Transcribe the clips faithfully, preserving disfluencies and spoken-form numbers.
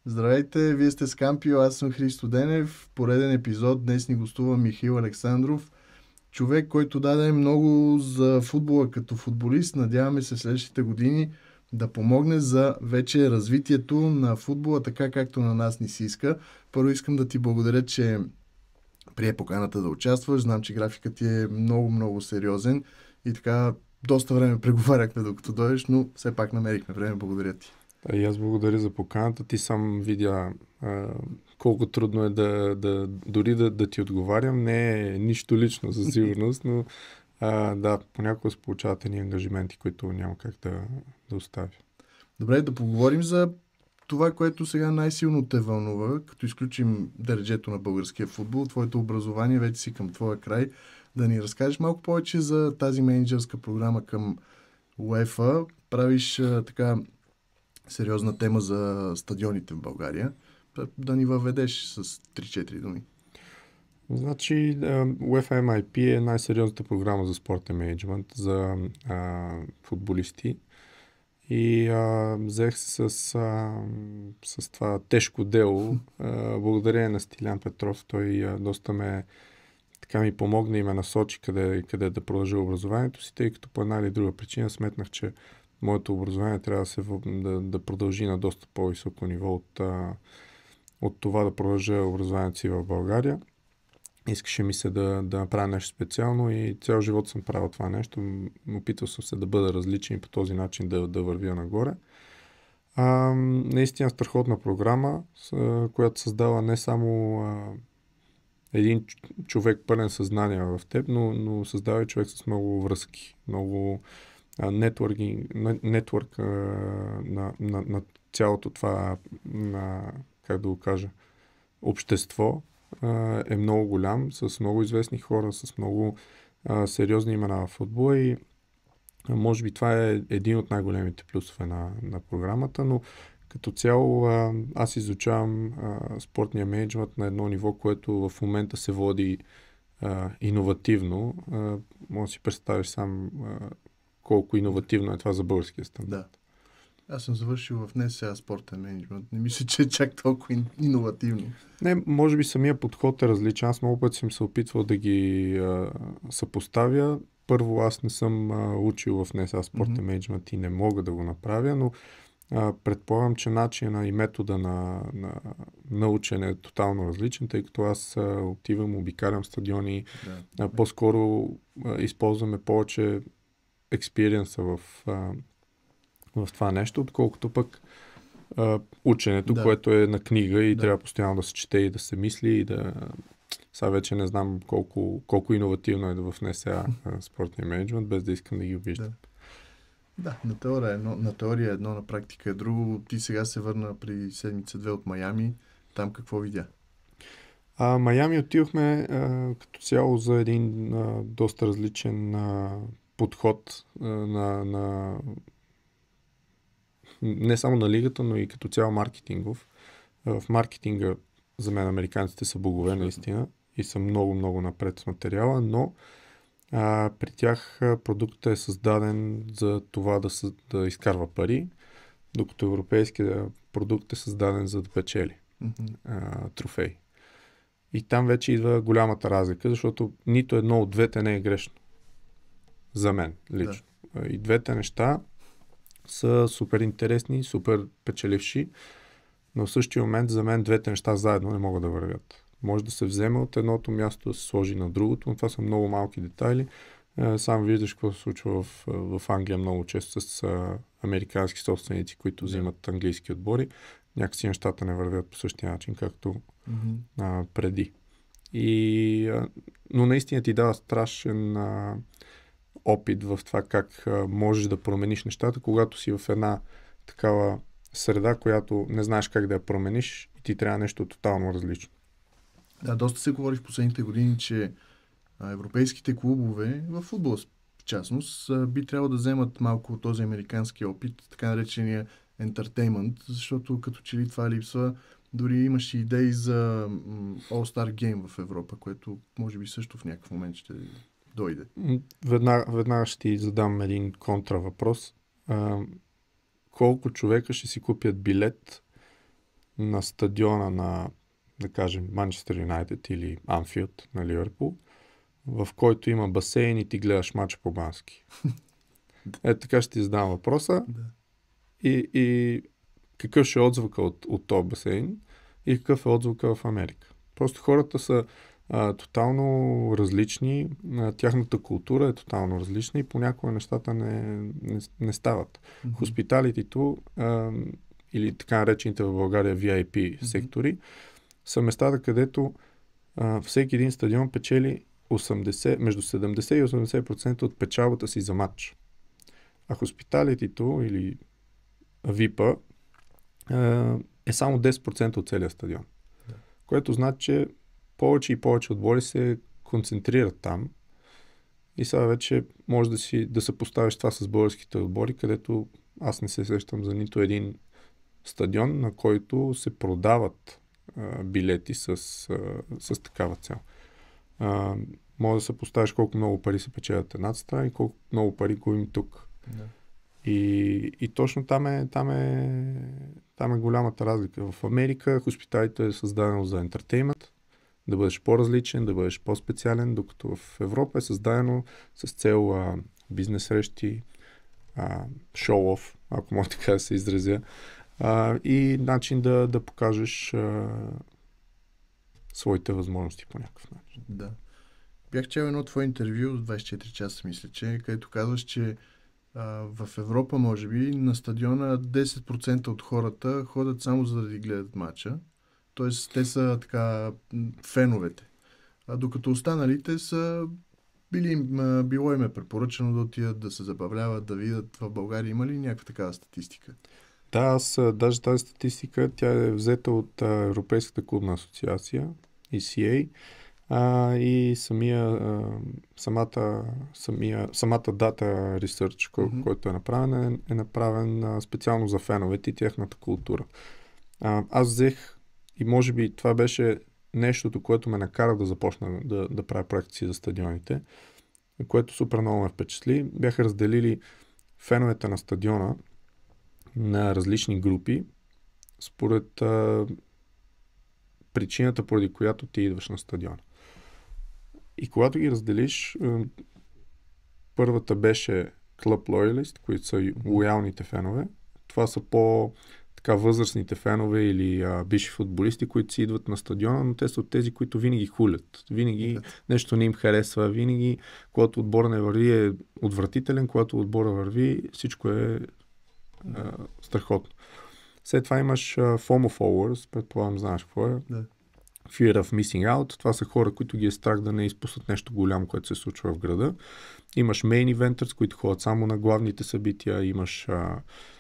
Здравейте, вие сте с Кампио, аз съм Христо Денев. Пореден епизод. Днес ни гостува Михаил Александров. Човек, който даде много за футбола като футболист. Надяваме се в следващите години да помогне за вече развитието на футбола, така както на нас ни се иска. Първо искам да ти благодаря, че прие поканата да участваш. Знам, че графикът ти е много-много сериозен и така доста време преговаряхме докато дойдеш, но все пак намерихме време. Благодаря ти. Да, и аз благодаря за поканата. Ти сам видя а, колко трудно е да, да дори да, да ти отговарям. Не е нищо лично за сигурност, но а, да, понякога се получават едни ангажименти, които няма как да, да оставя. Добре, да поговорим за това, което сега най-силно те вълнува, като изключим дърджето на българския футбол, твоето образование, вече си към твоя край, да ни разкажеш малко повече за тази менеджерска програма към УЕФА. Правиш а, така сериозна тема за стадионите в България. Да ни въведеш с три-четири думи. Значи, UEFA Ем Ай Пи е най-сериозната програма за спортен мениджмънт за а, футболисти. И а, взех се с, а, с това тежко дело. А, благодарение на Стилян Петров. Той а, доста ме така ми помогна и ме насочи къде, къде да продължа образованието си, тъй като по една или друга причина сметнах, че моето образование трябва да, се, да, да продължи на доста по-високо ниво от, а, от това да продължа образованието си в България. Искаше ми се да, да направя нещо специално и цял живот съм правил това нещо. Опитал съм се да бъда различен и по този начин да, да вървя нагоре. А, наистина страхотна програма, с, която създава не само а, един човек пълен съзнание в теб, но, но създава и човек с много връзки, много нетворк на, на, на цялото това, на, как да го кажа, общество а, е много голям, с много известни хора, с много а, сериозни имена в футбола и а, може би това е един от най-големите плюсове на, на програмата, но като цяло а, аз изучавам а, спортния мениджмънт на едно ниво, което в момента се води а, иновативно. А, може да си представиш сам а, колко иновативно е това за българския стандарт. Да. Аз съм завършил в НСА спортен мениджмънт. Не мисля, че е чак толкова иновативно. Не, може би самия подход е различен. Аз много пъти съм се опитвал да ги а, съпоставя. Първо, аз не съм а, учил в НСА спортен mm-hmm. мениджмънт и не мога да го направя, но а, предполагам, че начина и метода на, на, на учене е тотално различен, тъй като аз а, отивам, обикалям стадиони. Да. А, по-скоро а, използваме повече експириенса в, а, в това нещо, отколкото пък а, ученето, да. Което е на книга и да. Трябва постоянно да се чете и да се мисли и да... Сега вече не знам колко, колко иновативно е да внесе спортния менеджмент, без да искам да ги обиждам. Да, да, на теория е едно, на теория е едно, на практика е друго. Ти сега се върна при седмица-две от Майами. Там какво видя? А, Майами отидохме а, като цяло за един а, доста различен а, подход а, на, на не само на лигата, но и като цяло маркетингов. В маркетинга за мен американците са богове наистина и са много-много напред с материала, но а, при тях продуктът е създаден за това да, съ, да изкарва пари, докато европейският продукт е създаден за да печели mm-hmm. а, трофей. И там вече идва голямата разлика, защото нито едно от двете не е грешно. За мен лично. Да. И двете неща са супер интересни, супер печеливши, но в същия момент за мен двете неща заедно не могат да вървят. Може да се вземе от едното място, да се сложи на другото, но това са много малки детайли. Сам виждаш какво се случва в, в Англия много често с а, американски собственици, които взимат английски отбори. Някакси нещата не вървят по същия начин, както mm-hmm. а, преди. И, а, но наистина ти дава страшен а, опит в това как а, можеш да промениш нещата, когато си в една такава среда, която не знаеш как да я промениш и ти трябва нещо тотално различно. Да, доста се говори в последните години, че а, европейските клубове, в футбол в частност, а, би трябвало да вземат малко от този американски опит, така наречения ентертеймент, защото като че ли това липсва. Дори имаш идеи за м, All-Star Game в Европа, което може би също в някакъв момент ще дойде. Веднага, веднага ще ти задам един контравъпрос. А, колко човека ще си купят билет на стадиона на, да кажем, Манчестър Юнайтед или Анфилд на Ливърпул, в който има басейн и ти гледаш мача по бански. Ето така ще ти задам въпроса. Да. И, и какъв ще е отзвука от, от този басейн и какъв е отзвука в Америка. Просто хората са а, тотално различни, а, тяхната култура е тотално различна и понякога нещата не, не, не стават. Mm-hmm. Хоспиталитито а, или така наречените в България ви ай пи сектори mm-hmm. са местата, където а, всеки един стадион печели осемдесет, между седемдесет и осемдесет процента от печалбата си за матч. А хоспиталитито или випа е само десет процента от целия стадион. Да. Което значи, че повече и повече отбори се концентрират там. И сега вече може да, си, да се поставиш това с българските отбори, където аз не се сещам за нито един стадион, на който се продават а, билети с, а, с такава цел. А, може да се поставиш колко много пари се печелят едната страна и колко много пари губим тук. Да. И, и точно там е, там, е, там е голямата разлика. В Америка хоспиталите е създадено за ентертеймент, да бъдеш по-различен, да бъдеш по-специален, докато в Европа е създадено с цел а, бизнес срещи, шоу-оф, ако мога така да се изразя, а, и начин да, да покажеш а, своите възможности по някакъв начин. Да. Бях чел едно твое интервю с двайсет и четири часа, мисля, че, където казваш, че в Европа, може би, на стадиона десет процента от хората ходят само за да ви гледат матча. Тоест, те са така феновете. А докато останалите са били, било им е препоръчено да отидат, да се забавляват, да видят. В България има ли някаква такава статистика? Да, аз даже тази статистика, тя е взета от Европейската клубна асоциация, и си ей. А, и самия, а, самата, самия, самата дата ресърч, кой, mm-hmm. който е направен, е, е направен а, специално за феновете и тяхната култура. А, аз взех и може би това беше нещото, което ме накара да започна да, да правя проекти за стадионите, което супер много ме впечатли. Бяха разделили феновете на стадиона на различни групи според а, причината, поради която ти идваш на стадиона. И когато ги разделиш, първата беше Club Loyalist, които са лоялните фенове. Това са по така възрастните фенове или а, бивши футболисти, които си идват на стадиона, но те са от тези, които винаги хулят. Винаги нещо не им харесва. Винаги, когато отбора не върви, е отвратителен. Когато отбора върви, всичко е а, страхотно. След това имаш а, FOMO followers, предполагам, знаеш какво е. Да. Fear of missing out. Това са хора, които ги е страх да не изпуснат нещо голямо, което се случва в града. Имаш main eventers, които ходят само на главните събития. Имаш а,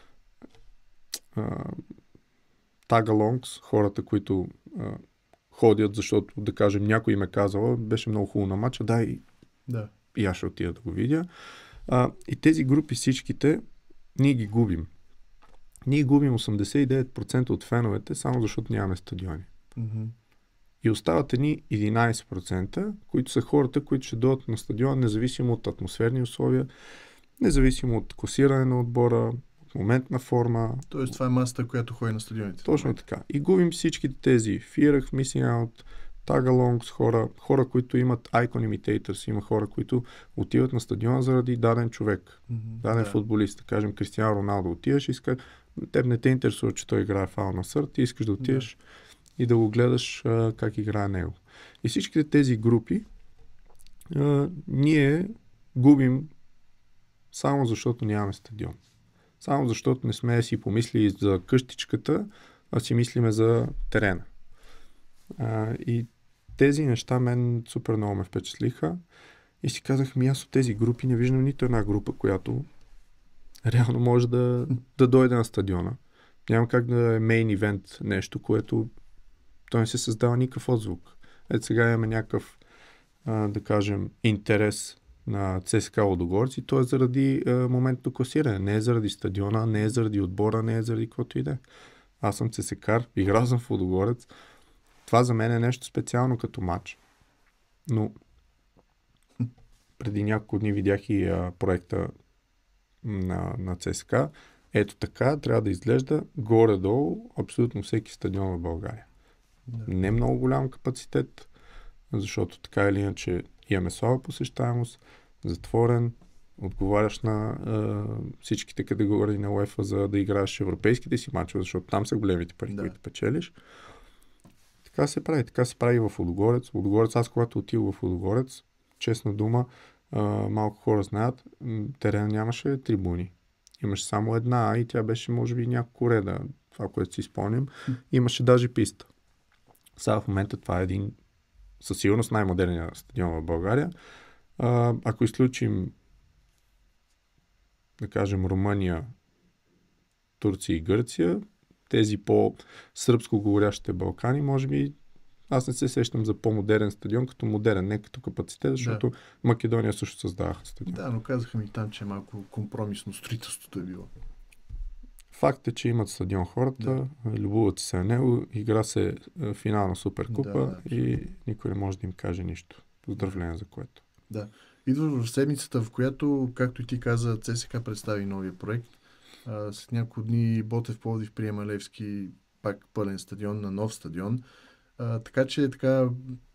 а, tag-alongs, хората, които а, ходят, защото, да кажем, някой им е казал, беше много хубаво на матча, дай и, да. и аз ще отида да го видя. А, и тези групи всичките, ние ги губим. Ние губим осемдесет и девет процента от феновете, само защото нямаме стадиони. Mm-hmm. И остават едни единайсет процента, които са хората, които ще дойдат на стадион, независимо от атмосферни условия, независимо от класиране на отбора, от моментна форма. Тоест това е масата, която ходи на стадионите. Точно така. И губим всички тези Fear of Missing Out, Tag-alongs, хора, хора, които имат Icon Imitators, има хора, които отиват на стадиона заради даден човек, mm-hmm, даден да. футболист, да кажем Кристиано Роналдо, отиваш и иска, теб не те интересува, че той играе в Ал Насър, ти искаш да отидеш да. и да го гледаш а, как играе него. И всичките тези групи а, ние губим само защото нямаме стадион. Само защото не сме си помислили за къщичката, а си мислиме за терена. А, и тези неща мен супер много ме впечатлиха и си казах, ми аз от тези групи не виждам нито една група, която реално може да, да дойде на стадиона. Няма как да е мейн ивент нещо, което той не се създава никакъв отзвук. Ето сега имаме някакъв, а, да кажем, интерес на ЦСКА Лудогорец и то е заради а, моментното класиране. Не е заради стадиона, не е заради отбора, не е заради каквото и да е. Аз съм ЦСКАр, играл съм в Лудогорец. Това за мен е нещо специално като матч. Но преди няколко дни видях и а, проекта на, на ЦСКА Ето така трябва да изглежда горе-долу абсолютно всеки стадион в България. Да. Не много голям капацитет, защото така или иначе имаме слаба посещаемост, затворен, отговаряш на е, всичките категории на УЕФА, за да играеш европейските си мачове, защото там са големите пари, Да. които печелиш. Така се прави. Така се прави в Лудогорец. Лудогорец, аз когато отидох в Лудогорец, честна дума, е, малко хора знаят, терена нямаше трибуни. Имаше само една и тя беше може би няколко реда, това, което си спомням. Имаше даже писта. Сега в момента това е един със сигурност най-модерният стадион в България. А, ако изключим, да кажем, Румъния, Турция и Гърция, тези по-сръбско говорящите Балкани, може би аз не се сещам за по-модерен стадион, като модерен, не като капацитет, защото да. Македония също създаваха стадион. Да, но казаха ми там, че малко компромисно строителството е било. Факт е, че имат стадион хората, да. Любуват се на него, игра се финал на Суперкупа да, да, и никой не може да им каже нищо. Поздравление за което. Да. Идва в седмицата, в която, както и ти каза, ЦСКА представи новия проект. А, след няколко дни Ботев Пловдив приема Левски, пак пълен стадион на нов стадион. А, така че е така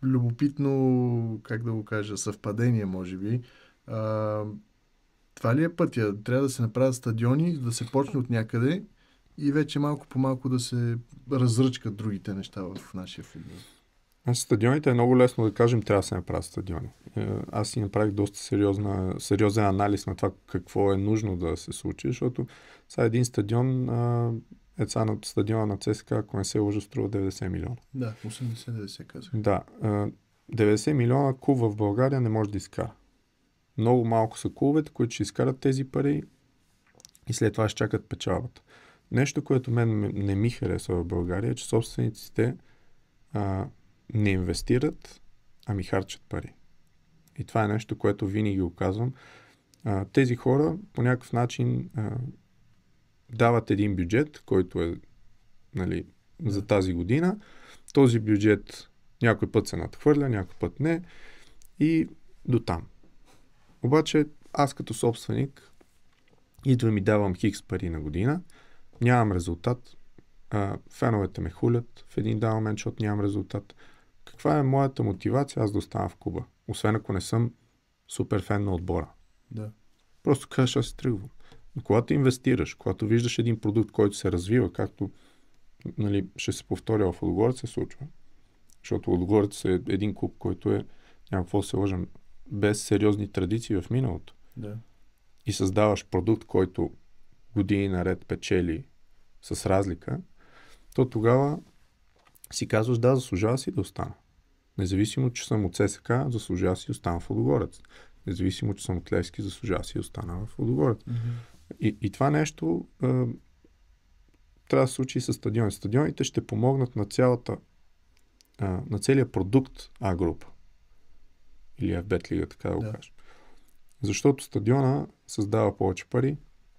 любопитно, как да го кажа, съвпадение, може би. А, това ли е пътя? Трябва да се направят стадиони, да се почне от някъде и вече малко по малко да се разръчкат другите неща в нашия футбол. Стадионите е много лесно да кажем, трябва да се направят стадиони. Аз си направих доста сериозна, сериозен анализ на това какво е нужно да се случи, защото сега един стадион, е сега на стадиона на ЦСКА, ако не се лъжа, струва деветдесет милиона. Да, осемдесет-деветдесет казах. Да, деветдесет милиона клуб в България не може да изкара. Много малко са клубовете, които ще изкарат тези пари и след това ще чакат печалбата. Нещо, което мен не ми харесва в България, е, че собствениците а, не инвестират, ами харчат пари. И това е нещо, което винаги го казвам. А, тези хора по някакъв начин а, дават един бюджет, който е нали, да. за тази година. Този бюджет някой път се надхвърля, някой път не и до там. Обаче аз като собственик идвам и давам хикс пари на година, нямам резултат, а, феновете ме хулят в един дан момент, защото нямам резултат. Каква е моята мотивация аз да остана в клуба? Освен ако не съм супер фен на отбора. Да. Просто кажеш, аз си тръгвам. Но когато инвестираш, когато виждаш един продукт, който се развива, както нали, ще се повторя в Лудогорец, се случва. Защото Лудогорец е един клуб, който е, някакво се лъжам, без сериозни традиции в миналото. Да. И създаваш продукт, който години наред печели с разлика, то тогава си казваш, да, заслужава си да остана. Независимо, че съм от ЦСКА, заслужава си да остана в Лудогорец. Независимо, че съм от Левски, заслужава си да остана в Лудогорец. Mm-hmm. И, и това нещо е, трябва да се случи и с стадиони. Стадионите ще помогнат на цялата е, на целия продукт А-група. Или F-Bet лига, така да го да. кажа. Защото стадиона създава повече пари,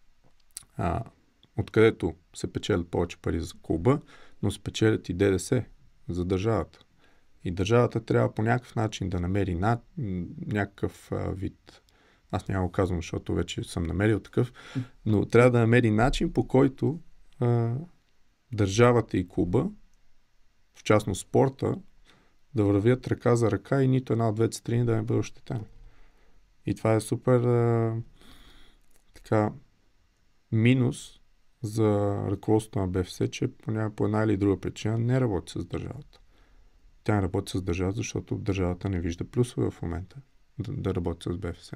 а, откъдето се печелят повече пари за клуба, но се печелят и ДДС за държавата. И държавата трябва по някакъв начин да намери на, някакъв а, вид. Аз няма го казвам, защото вече съм намерил такъв, но трябва да намери начин, по който а, държавата и клуба, в частност спорта, да вървят ръка за ръка и нито една от двете страни да не бъде ощетена. И това е супер а, така минус за ръководството на БФС, че по, по една или друга причина не работи с държавата. Тя не работи с държавата, защото държавата не вижда плюсове в момента да, да работи с БФС.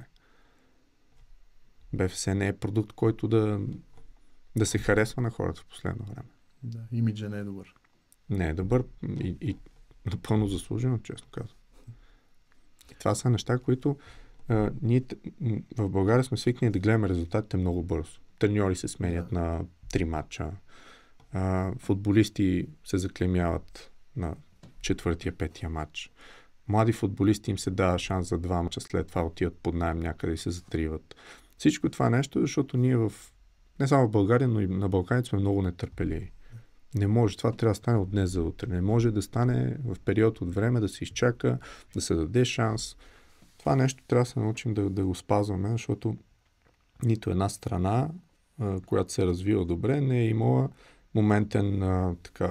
БФС не е продукт, който да, да се харесва на хората в последно време. Да, имиджа не е добър. Не е добър и, и напълно заслужено, честно казвам. И това са неща, които а, ние в България сме свикнали да гледаме резултатите много бързо. Треньори се сменят да. на три матча. А, футболисти се заклемяват на четвъртия, петия матч. Млади футболисти им се дава шанс за два мача, след това отиват под наем някъде и се затриват. Всичко това нещо, защото ние в не само в България, но и на Балканите сме много нетърпеливи. Не може. Това трябва да стане от днес за утре. Не може да стане в период от време, да се изчака, да се даде шанс. Това нещо трябва да се научим да, да го спазваме, защото нито една страна а, която се развива добре, не е имала моментен а, така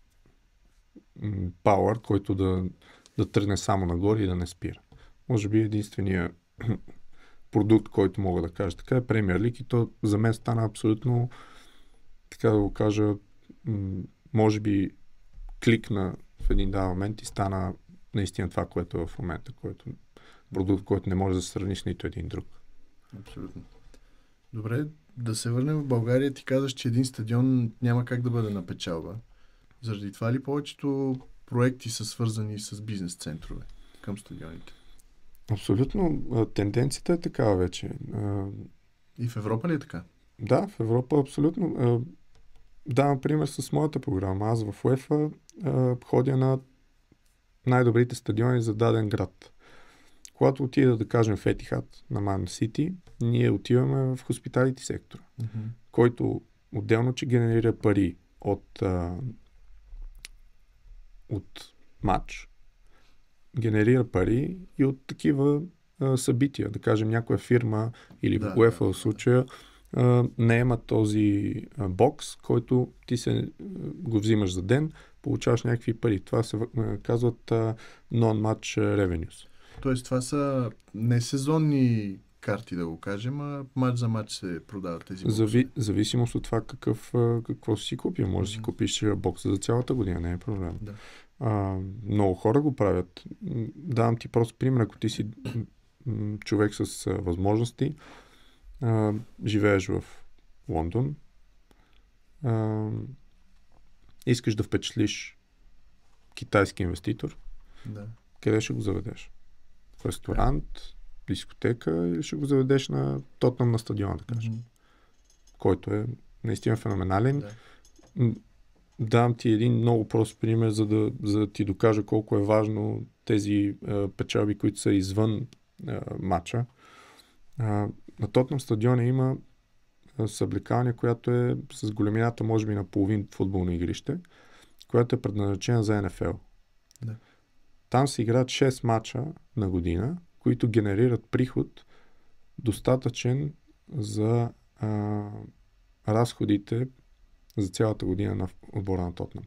пауър, който да, да тръгне само нагоре и да не спира. Може би единствения продукт, който мога да кажа така е Премиер Лиг и то за мен стана абсолютно, така да го кажа, може би кликна в един даден момент и стана наистина това, което е в момента, което продукт, който не може да се сравни с нито един друг. Абсолютно. Добре, да се върнем в България. Ти казваш, че един стадион няма как да бъде на печалба. Заради това ли повечето проекти са свързани с бизнес центрове към стадионите? Абсолютно. Тенденцията е такава вече. И в Европа ли е така? Да, в Европа абсолютно. Давам пример с моята програма. Аз в УЕФА ходя на най-добрите стадиони за даден град. Когато отида, да кажем, в Етихад на Ман Сити, ние отиваме в хоспиталити сектора, mm-hmm. който отделно, че генерира пари от, а, от матч, генерира пари и от такива а, събития. Да кажем, някоя фирма или да, в УЕФА да, в случая а, не има този а, бокс, който ти се а, го взимаш за ден, получаваш някакви пари. Това се а, казват а, non-match revenues. Тоест това са не сезонни карти, да го кажем, а матч за матч се продават тези бокси. Зави, зависимост от това какъв, какво си купил. Може да си купиш бокса за цялата година, не е проблем. Да. А, много хора го правят. Давам ти просто пример, ако ти си човек с а, възможности, а, живееш в Лондон, а, искаш да впечатлиш китайски инвеститор, да. Къде ще го заведеш? В ресторант, дискотека или ще го заведеш на Тотнъм на стадиона, да кажем. Mm-hmm. Който е наистина феноменален. Да. Давам ти един много прост пример, за да, за да ти докажа колко е важно тези е, печалби, които са извън е, матча. Е, на Тотнъм стадиона има е, съблекалня, която е с големината, може би, на половин футболно игрище, която е предназначена за Н Ф Л. Да. Там се играят шест мача на година, които генерират приход достатъчен за а, разходите за цялата година на отбора на Тотнъм.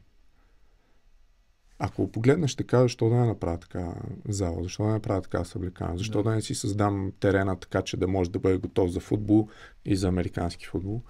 Ако погледнеш, ще кажеш, защо да не направя така зала, защо да не направя така съблекана, защо да. да не си създам терена така, че да може да бъде готов за футбол и за американски футбол.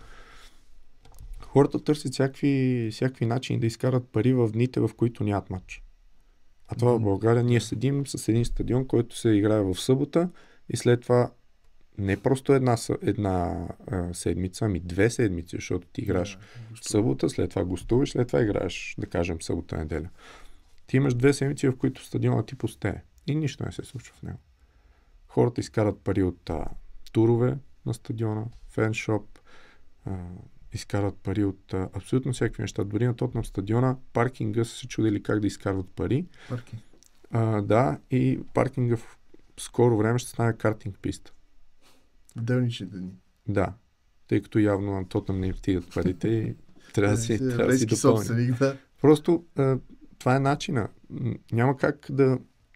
Хората търсят всякакви, всякакви начини да изкарат пари в дните, в които нямат матч. А това в България ние седим с един стадион, който се играе в събота и след това не просто една, една а, седмица, ами две седмици, защото ти играеш да, събота, след това гостуваш, след това играеш, да кажем, събота-неделя. Ти имаш две седмици, в които стадионът ти пустее и нищо не се случва в него. Хората изкарат пари от а, турове на стадиона, феншоп, а, изкарват пари от а, абсолютно всякакви неща. Дори на Тотнъм стадиона паркинга са се чудили как да изкарват пари. Паркинг. А, да, и паркинга в скоро време ще стане картинг писта. В делничните дни. Да, тъй като явно на Тотнъм не им стигат парите и трябва да си, трябва да си допълни. Да. Просто а, това е начина. Няма как да,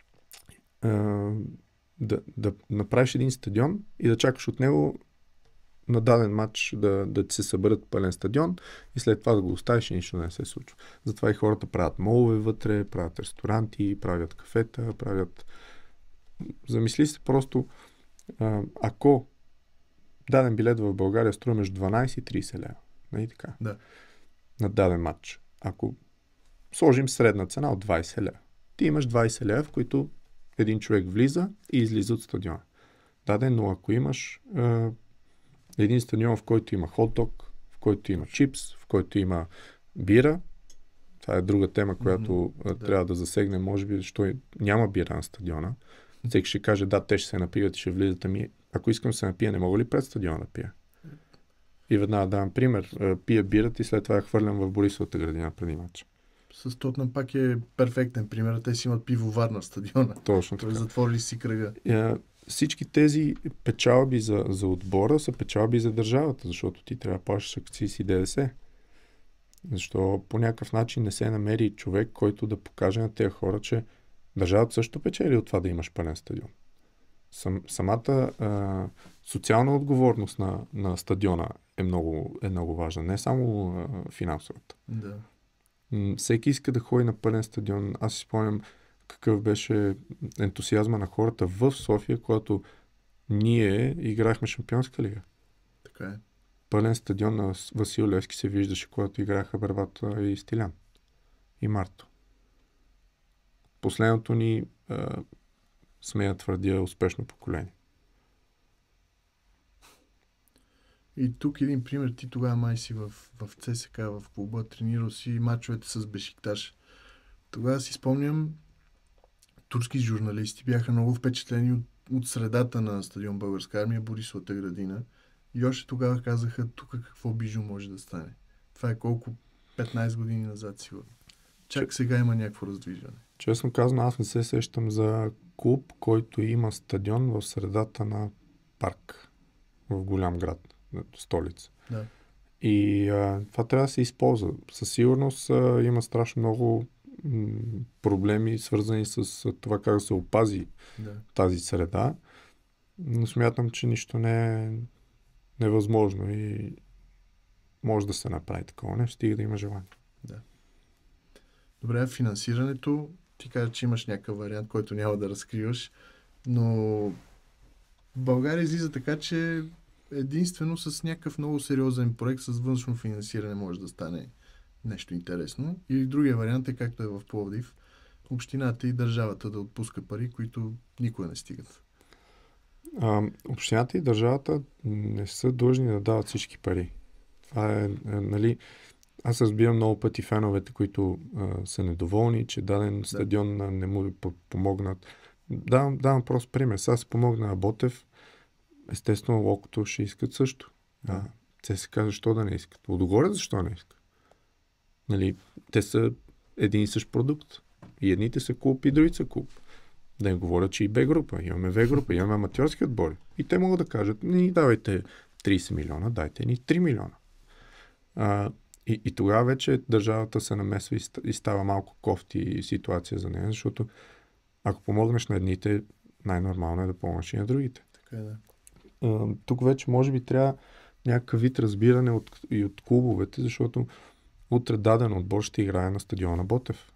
а, да, да направиш един стадион и да чакаш от него на даден матч да, да се съберат пълен стадион и след това да го оставиш и нищо не се случва. Затова и хората правят молове вътре, правят ресторанти, правят кафета, правят... Замисли се просто, а, ако даден билет в България струва между дванайсет и трийсет лева, нали така? Да. На даден матч. Ако сложим средна цена от двайсет лева, ти имаш двайсет лева, в които един човек влиза и излиза от стадиона. Даден, но ако имаш а, един стадион, в който има хот-дог, в който има чипс, в който има бира. Това е друга тема, която mm-hmm, трябва да. да засегнем, може би, защото няма бира на стадиона. Всеки ще каже, да, те ще се напият и ще влизат. Ами, ако искам да се напия, не мога ли пред стадиона да пия? И веднага давам пример. Пия бирата и след това я хвърлям в Борисовата градина преди матча. С Тотнъм пак е перфектен пример. Те си имат пивовар на стадиона. Точно така. Затворили си кръга. Yeah. Всички тези печалби за, за отбора са печалби за държавата, защото ти трябва да плащаш акцизи и Д Д С. Защо по някакъв начин не се намери човек, който да покаже на тези хора, че държавата също печели от това да имаш пълен стадион. сам, самата а, социална отговорност на, на стадиона е много, е много важна, не само а, финансовата. Да. М, всеки иска да ходи на пълен стадион. Аз си спомням какъв беше ентусиазма на хората в София, когато ние играхме Шампионска лига. Така е. Пълен стадион на Васил Левски се виждаше, когато играха Бербата и Стилян. И Марто. Последното ни, а, смея твърдя, успешно поколение. И тук един пример. Ти тогава май си в, в ЦСКА, в клуба, тренирал си мачовете с Бешикташ. Тогава си спомням, турски журналисти бяха много впечатлени от, от средата на стадион Българска армия, Борисовата градина. И още тогава казаха, тук какво бижу може да стане. Това е колко? петнайсет години назад, сигурно. Чак сега има някакво раздвижване. Честно казано, аз не се сещам за клуб, който има стадион в средата на парк в голям град, столица. Да. И а, това трябва да се използва. Със сигурност а, има страшно много м- проблеми, свързани с а, това как да се опази Да. тази среда, но смятам, че нищо не е невъзможно и може да се направи такова нещо, стига да има желание. Да. Добре, финансирането, ти каза, че имаш някакъв вариант, който няма да разкриваш, но в България излиза така, че единствено с някакъв много сериозен проект с външно финансиране може да стане нещо интересно. Или другия вариант е както е в Пловдив, общината и държавата да отпуска пари, които никога не стигат. А, общината и държавата не са длъжни да дават всички пари. Това е, е нали, аз разбирам много пъти феновете, които а, са недоволни, че даден Да. стадион а, не му помогнат. Давам, давам просто пример. Сега се помогна на Ботев, естествено Локото ще искат също. Да. Те се казва, защо да не искат. Лудогорец защо не искат? Нали, те са един и същ продукт. И едните са клуб, и другите са клуб. Да не говоря, че и Б група. Имаме В група, имаме аматьорски отбори. И те могат да кажат, не ни давайте трийсет милиона, дайте ни три милиона. А, и, и тогава вече държавата се намесва и, и става малко кофти ситуация за нея, защото ако помогнеш на едните, най-нормално е да помогнеш и на другите. Така е, да. А, тук вече може би трябва някакъв вид разбиране от, и от клубовете, защото утре даден отбор ще играе на стадиона Ботев.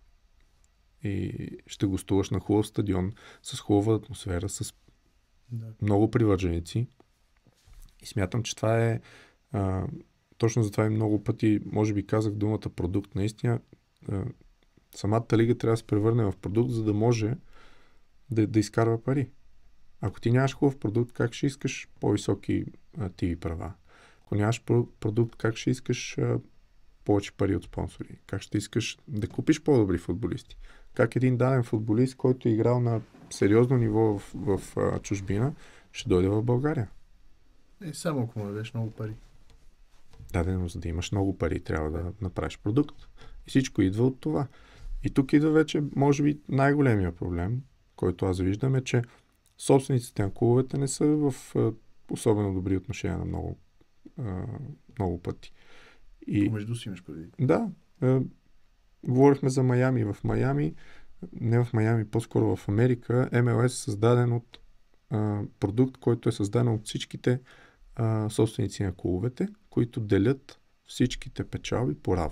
И ще гостуваш на хубав стадион, с хубава атмосфера, с Да. много привърженици. И смятам, че това е а, точно затова и много пъти, може би казах думата продукт. Наистина, а, самата лига трябва да се превърне в продукт, за да може да, да изкарва пари. Ако ти нямаш хубав продукт, как ще искаш по-високи ти ви права? Ако нямаш продукт, как ще искаш а, повече пари от спонсори? Как ще искаш да купиш по-добри футболисти? Как един даден футболист, който е играл на сериозно ниво в, в, в а, чужбина, ще дойде в България? Е, само ако му дадеш много пари. Дадено, за да имаш много пари, трябва да направиш продукт. И всичко идва от това. И тук идва вече, може би, най-големия проблем, който аз виждам, е, че собствениците на клубовете не са в а, особено добри отношения на много, а, много пъти. И, Помежду си имаш предвид. да, а, говорихме за Майами. В Майами, не в Майами, по-скоро в Америка, Ем Ел Ес е създаден от а, продукт, който е създаден от всичките а, собственици на клубовете, които делят всичките печалби по-равно.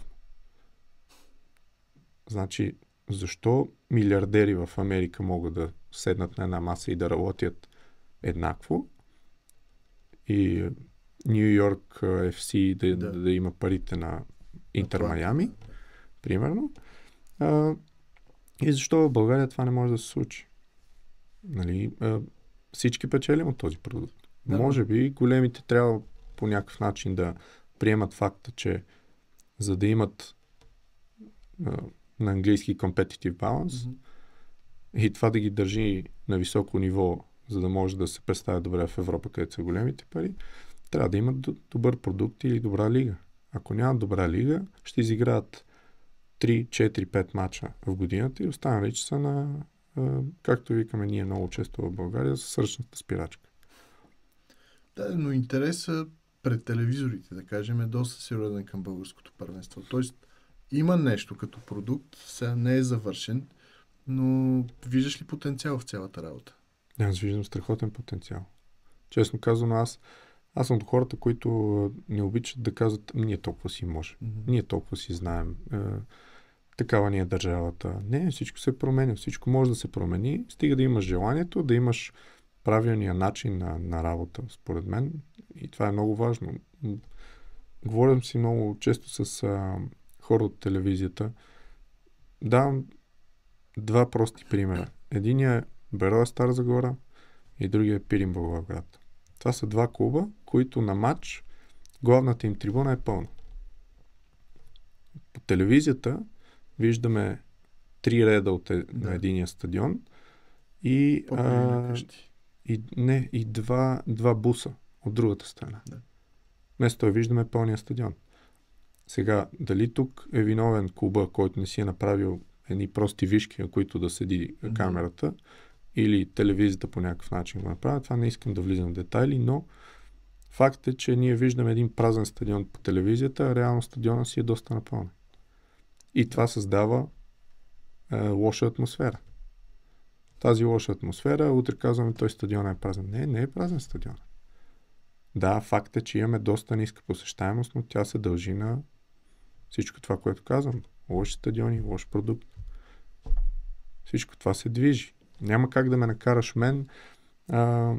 Значи, защо милиардери в Америка могат да седнат на една маса и да работят еднакво и Ню Йорк Еф Си да, Да. да, да има парите на Интер Атланта, Майами, да. примерно. А, и защо в България това не може да се случи? Нали, а, всички печелим от този продукт. Да. Може би големите трябва по някакъв начин да приемат факта, че за да имат а, на английски competitive balance Мгм. и това да ги държи на високо ниво, за да може да се представят добре в Европа, където са големите пари, трябва да имат д- добър продукт или добра лига. Ако нямат добра лига, ще изиграят три, четири, пет мача в годината и останали, че са на, а, както викаме ние много често в България, с ръчната спирачка. Да, но интересът пред телевизорите, да кажем, е доста сериозен към българското първенство. Тоест, има нещо като продукт, сега не е завършен, но виждаш ли потенциал в цялата работа? Аз виждам страхотен потенциал. Честно казвам, аз, аз съм от хората, които не обичат да казват, ние толкова си можем, mm-hmm. ние толкова си знаем, е, такава ни е държавата. Не, всичко се променя, всичко може да се промени, стига да имаш желанието, да имаш правилния начин на, на работа, според мен. И това е много важно. Говорим си много често с а, хора от телевизията. Давам два прости примера. Единият е Бероя Стара Загора и другия е Пирин Благоевград. Това са два клуба, които на матч главната им трибуна е пълна. По телевизията виждаме три реда от е, да. на единия стадион и, а, и, не, и два, два буса от другата страна. Да. Вместо да виждаме пълния стадион. Сега, дали тук е виновен клуба, който не си е направил едни прости вишки, на които да седи mm-hmm. камерата, или телевизията по някакъв начин го направя, това не искам да влизам в детайли, но факт е, че ние виждаме един празен стадион по телевизията, а реално стадиона си е доста напълнен. И това създава е, лоша атмосфера. Тази лоша атмосфера, утре казваме, той стадион е празен. Не, не е празен стадион. Да, факт е, че имаме доста ниска посещаемост, но тя се дължи на всичко това, което казвам. Лоши стадиони, лош продукт. Всичко това се движи. Няма как да ме накараш мен а,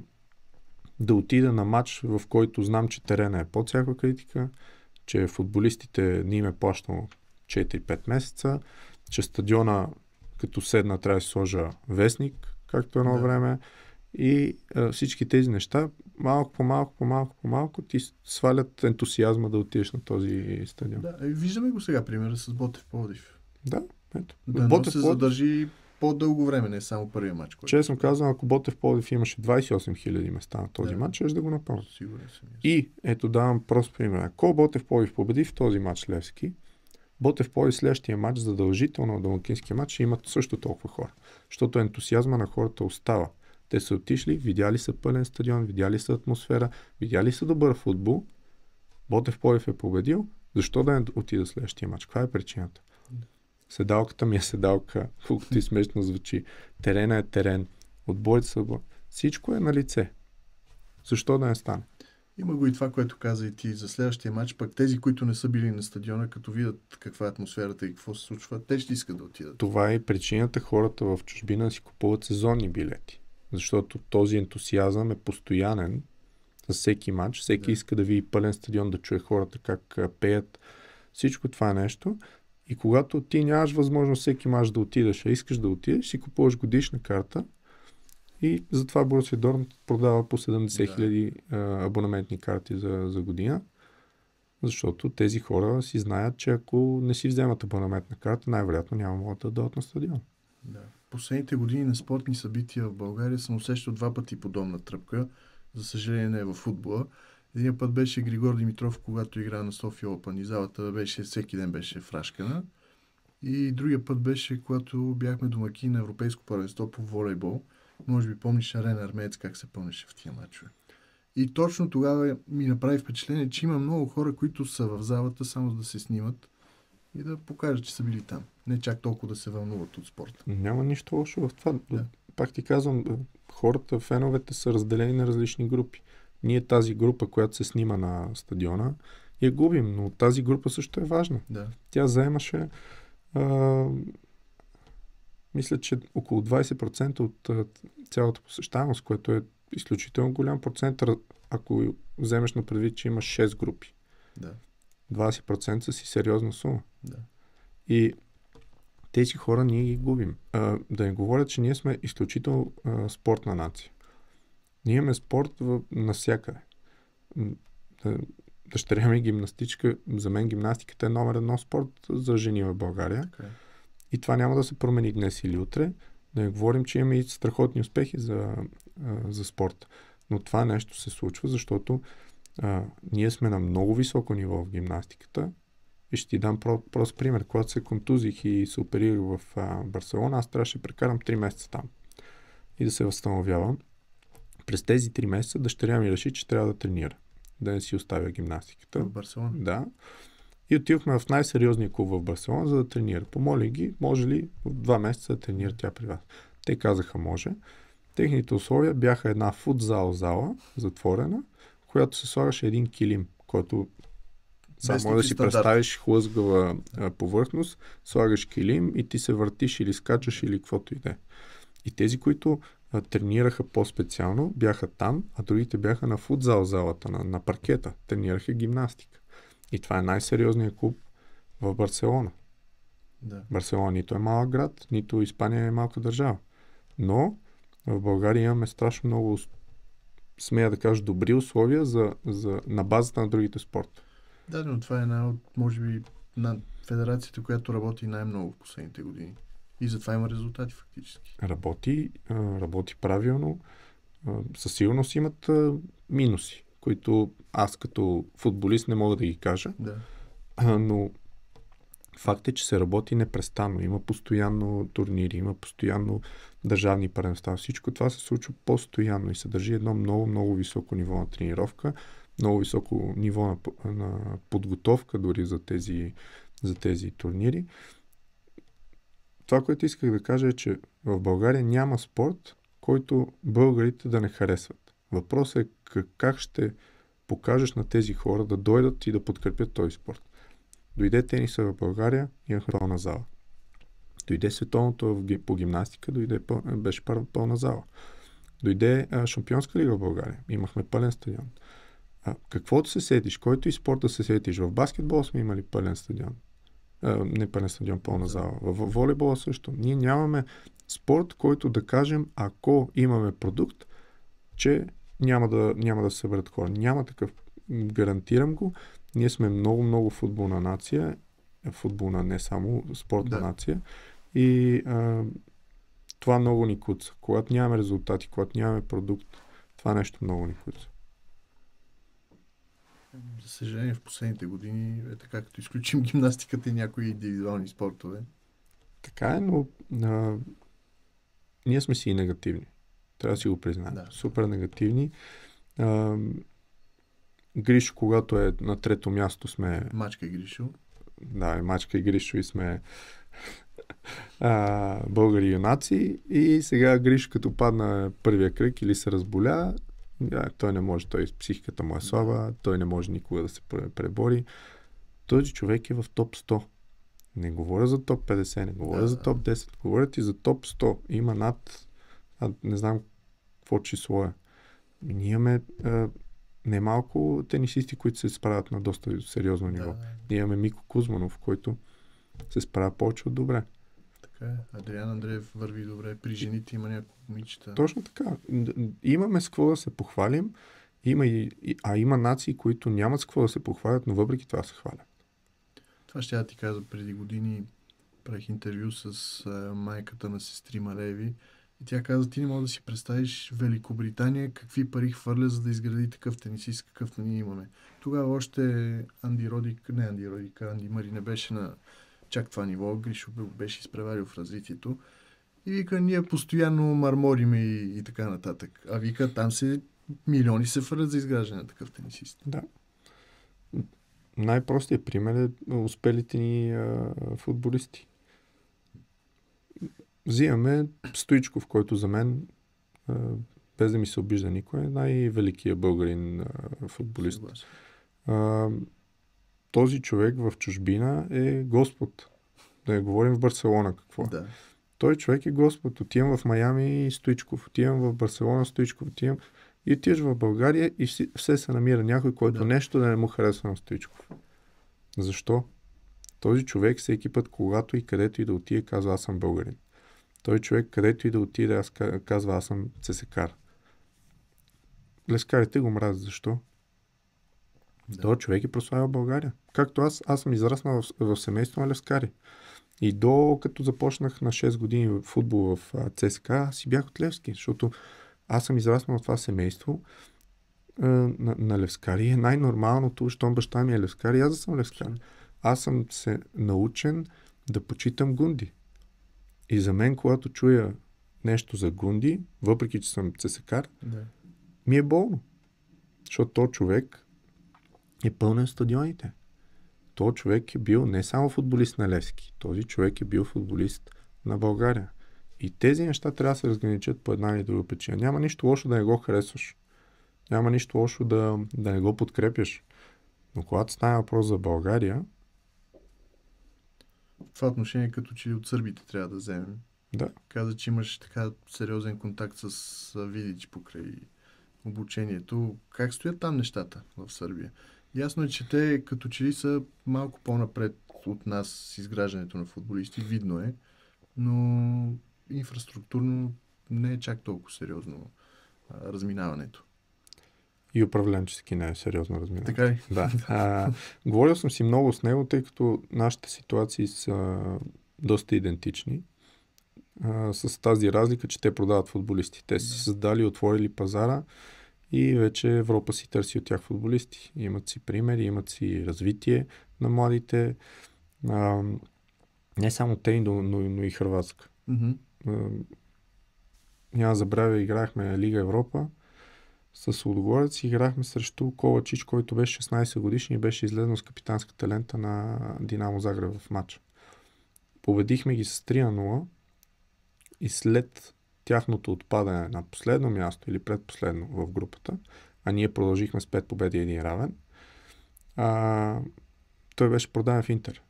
да отида на матч, в който знам, че терена е под всяка критика, че футболистите не им е плащано четири-пет месеца, че стадиона като седна трябва да се сложа вестник, както едно да. време. И а, всички тези неща, малко по малко, по малко, по малко ти свалят ентусиазма да отидеш на този стадион. Да, виждаме го сега, примера с Ботев Пловдив. Да, ето. Да, Ботев се Пловдив... задържи по-дълго време, не само първия матч. Който... Честно казвам, ако Ботев Пловдив имаше двайсет и осем хиляди места на този да. матч, ще да го напълня. Сигурен съм. И ето давам прост пример. Ако Ботев Пловдив победи в този матч Левски, Ботев Пловдив следващия матч, задължително от домакинския матч, ще имат също толкова хора. Защото ентусиазма на хората остава. Те са отишли, видяли са пълен стадион, видяли са атмосфера, видяли са добър футбол. Ботев Пловдив е победил. Защо да не отида следващия матч? Каква е причината? Седалката ми е седалка, колкото и смешно звучи. Терена е терен. Отборите са отбор. Всичко е на лице. Защо да не стане? Има го и това, което каза и ти за следващия матч, пък тези, които не са били на стадиона, като видят каква е атмосферата и какво се случва, те ще искат да отидат. Това е причината хората в чужбина да си купуват сезонни билети. Защото този ентусиазъм е постоянен за всеки матч. Всеки да. иска да види пълен стадион, да чуе хората как пеят. Всичко това нещо. И когато ти нямаш възможност всеки мач да отидеш, а искаш да отидеш, си купуваш годишна карта и затова Борусия Дортмунд продава по седемдесет хиляди да. абонаментни карти за, за година, защото тези хора си знаят, че ако не си вземат абонаментна карта, най-вероятно няма могат да дойдат на стадион. Да. Последните години на спортни събития в България съм усещал два пъти подобна тръпка. За съжаление не е във футбола. Един път беше Григор Димитров, когато игра на София Опън и залата беше, всеки ден беше фрашкана. И другия път беше, когато бяхме домаки на Европейско първенство по волейбол. Може би помниш Арена Армеец как се пълнеше в тия мачове. И точно тогава ми направи впечатление, че има много хора, които са в залата само за да се снимат и да покажат, че са били там. Не чак толкова да се вълнуват от спорта. Няма нищо лошо в това. Да. Пак ти казвам, хората, феновете са разделени на различни групи. Ние тази група, която се снима на стадиона, я губим, но тази група също е важна. Да. Тя заемаше а, мисля, че около двайсет процента от а, цялата посещаемост, което е изключително голям процент, ако вземеш на предвид, че имаш шест групи. Да. двайсет процента си сериозна сума. Да. И тези хора ние ги губим. А, да не говоря, че ние сме изключително а, спортна нация. Ние имаме спорт в, навсякъде. Дъщеря ми гимнастичка, за мен гимнастиката е номер едно спорт за жени в България. Okay. И това няма да се промени днес или утре. Да не говорим, че имаме и страхотни успехи за, за спорт. Но това нещо се случва, защото а, ние сме на много високо ниво в гимнастиката. И ще ти дам про, прост пример. Когато се контузих и се оперирах в а, Барселона, аз трябваше да прекарам три месеца там и да се възстановявам. През тези три месеца дъщеря ми реши, че трябва да тренира. Да не си оставя гимнастиката. В Барселона? Да. И отидохме в най-сериозния клуб в Барселона, за да тренира. Помоли ги, може ли в два месеца да тренира тя при вас. Те казаха може. Техните условия бяха една футзал зала, затворена, в която се слагаше един килим, който само може да си стандарт. представиш хлъзгава а, повърхност, слагаш килим и ти се въртиш или скачаш или каквото и да е. И тези, които а, тренираха по-специално, бяха там, а другите бяха на футзал залата, на, на паркета. Тренираха гимнастика. И това е най-сериозният клуб в Барселона. Да. Барселона нито е малък град, нито Испания е малка държава. Но в България имаме страшно много, смея да кажа, добри условия за, за, на базата на другите спорта. Да, но това е една от, може би, на федерацията, която работи най-много в последните години. И затова има резултати фактически. Работи, работи правилно. Със сигурност имат минуси, които аз като футболист не мога да ги кажа. Да. Но факт е, че се работи непрестанно. Има постоянно турнири, има постоянно държавни първенства. Всичко това се случва постоянно и се държи едно много, много високо ниво на тренировка, много високо ниво на, на подготовка дори за тези, за тези турнири. Това, което исках да кажа е, че в България няма спорт, който българите да не харесват. Въпросът е как ще покажеш на тези хора да дойдат и да подкрепят този спорт. Дойде тениса в България, имахме пълна зала. Дойде световното по гимнастика, дойде пъл... беше пълна зала. Дойде а, Шампионска лига в България, имахме пълен стадион. А, каквото се сетиш, който и спорт да се сетиш, в баскетбол сме имали пълен стадион. А, не пълен стадион, пълна зала. В, в волейбола също. Ние нямаме спорт, който да кажем, ако имаме продукт, че няма да, няма да се съберат хора. Няма такъв. Гарантирам го. Ние сме много-много футболна нация. Футболна, не само спортна Да. нация. И а, това много ни куца. Когато нямаме резултати, когато нямаме продукт, това нещо много ни куца. За съжаление, в последните години е така, като изключим гимнастиката и някои индивидуални спортове. Така е, но а, ние сме си и негативни. Трябва да си го признаем. Да. Супер негативни. А, Гришо, когато е на трето място, сме... Мачка и Гришо. Да, Мачка и Гришо и сме а, българи юнаци. И сега Гришо, като падна първия кръг или се разболя, да, той не може, той психиката му е слаба, той не може никога да се пребори. Този човек е в топ сто. Не говоря за топ петдесет, не говоря Да, за да. топ десет, говоря ти за топ сто. Има над, а, не знам какво число е. Ние имаме а, немалко тенисисти, които се справят на доста сериозно ниво. Да, Ние имаме Мико Кузманов, който се справя повече от добре. така е. Адриан Андреев върви добре. При жените има няколко момичета. Точно така. Имаме с какво да се похвалим, има и, и, а има нации, които нямат с какво да се похвалят, но въпреки това се хвалят. Това ще я ти каза преди години. Правих интервю с а, майката на сестри Малеви и тя каза, ти не можеш да си представиш Великобритания какви пари хвърля, за да изгради такъв тенисист, какъвто ние имаме. Тогава още Анди Родик, не Анди Родик, Анди Мари не беше на чак това ниво. Гришо беше изпреварил в развитието. И вика, ние постоянно мармориме и, и така нататък. А вика, там се милиони се фърлят за изграждане на такъв тенисист. Да. Най-простият пример е успелите ни а, футболисти. Взимаме Стоичков, който за мен, а, без да ми се обижда никой, е най-великият българин а, футболист. А, този човек в чужбина е Господ. Да не говорим в Барселона какво. Да. Той човек е Господ. Отивам в Майами Стоичков, отивам в Барселона Стоичков, отивам и отиваш в България и все, все се намира някой, който Да. нещо да не му харесва на Стоичков. Защо? Този човек всеки път, когато и където и да отиде, казва, аз съм българин. Той човек, където и да отиде, аз казва, аз съм цесекар. Лескарите го мразят. Защо? Да. Той човек е прославил България. Както аз, аз съм израснал в, в семейство на лескари. И до като започнах на шест години в футбол в ЦСКА, си бях от Левски, защото аз съм израснал в това семейство а, на, на левскари. Е най-нормалното, щом баща ми е левскар, и аз да съм левскар. Аз съм се научен да почитам гунди. И за мен, когато чуя нещо за гунди, въпреки че съм цесекар, Да. ми е болно. Защото този човек е пълнен стадионите. Този човек е бил не само футболист на Левски, този човек е бил футболист на България. И тези неща трябва да се разграничат по една или друга причина. Няма нищо лошо да не го харесваш. Няма нищо лошо да, да не го подкрепяш. Но когато стане въпрос за България... В това отношение като че от сърбите трябва да вземем. Да. Каза, че имаш така сериозен контакт с Видич покрай обучението. Как стоят там нещата в Сърбия? Ясно е, че те като че ли са малко по-напред от нас с изграждането на футболисти. Видно е. Но инфраструктурно не е чак толкова сериозно а, разминаването. И управленчески не е сериозно разминаване. Така ли? Да. А, говорил съм си много с него, тъй като нашите ситуации са доста идентични. А, с тази разлика, че те продават футболисти. Те си да. създали, отворили пазара и вече Европа си търси от тях футболисти. Имат си примери, имат си развитие на младите. А, не само те, но, но, но и Хърватска. Mm-hmm. А, няма забравя, играхме Лига Европа с Лудогорец, играхме срещу Ковачич, който беше шестнайсет годишен и беше излезнал с капитанската лента на Динамо Загреб в матча. Победихме ги с три на нула и след тяхното отпадане на последно място или предпоследно в групата, а ние продължихме с пет победи и един равен, а, той беше продаден в Интер.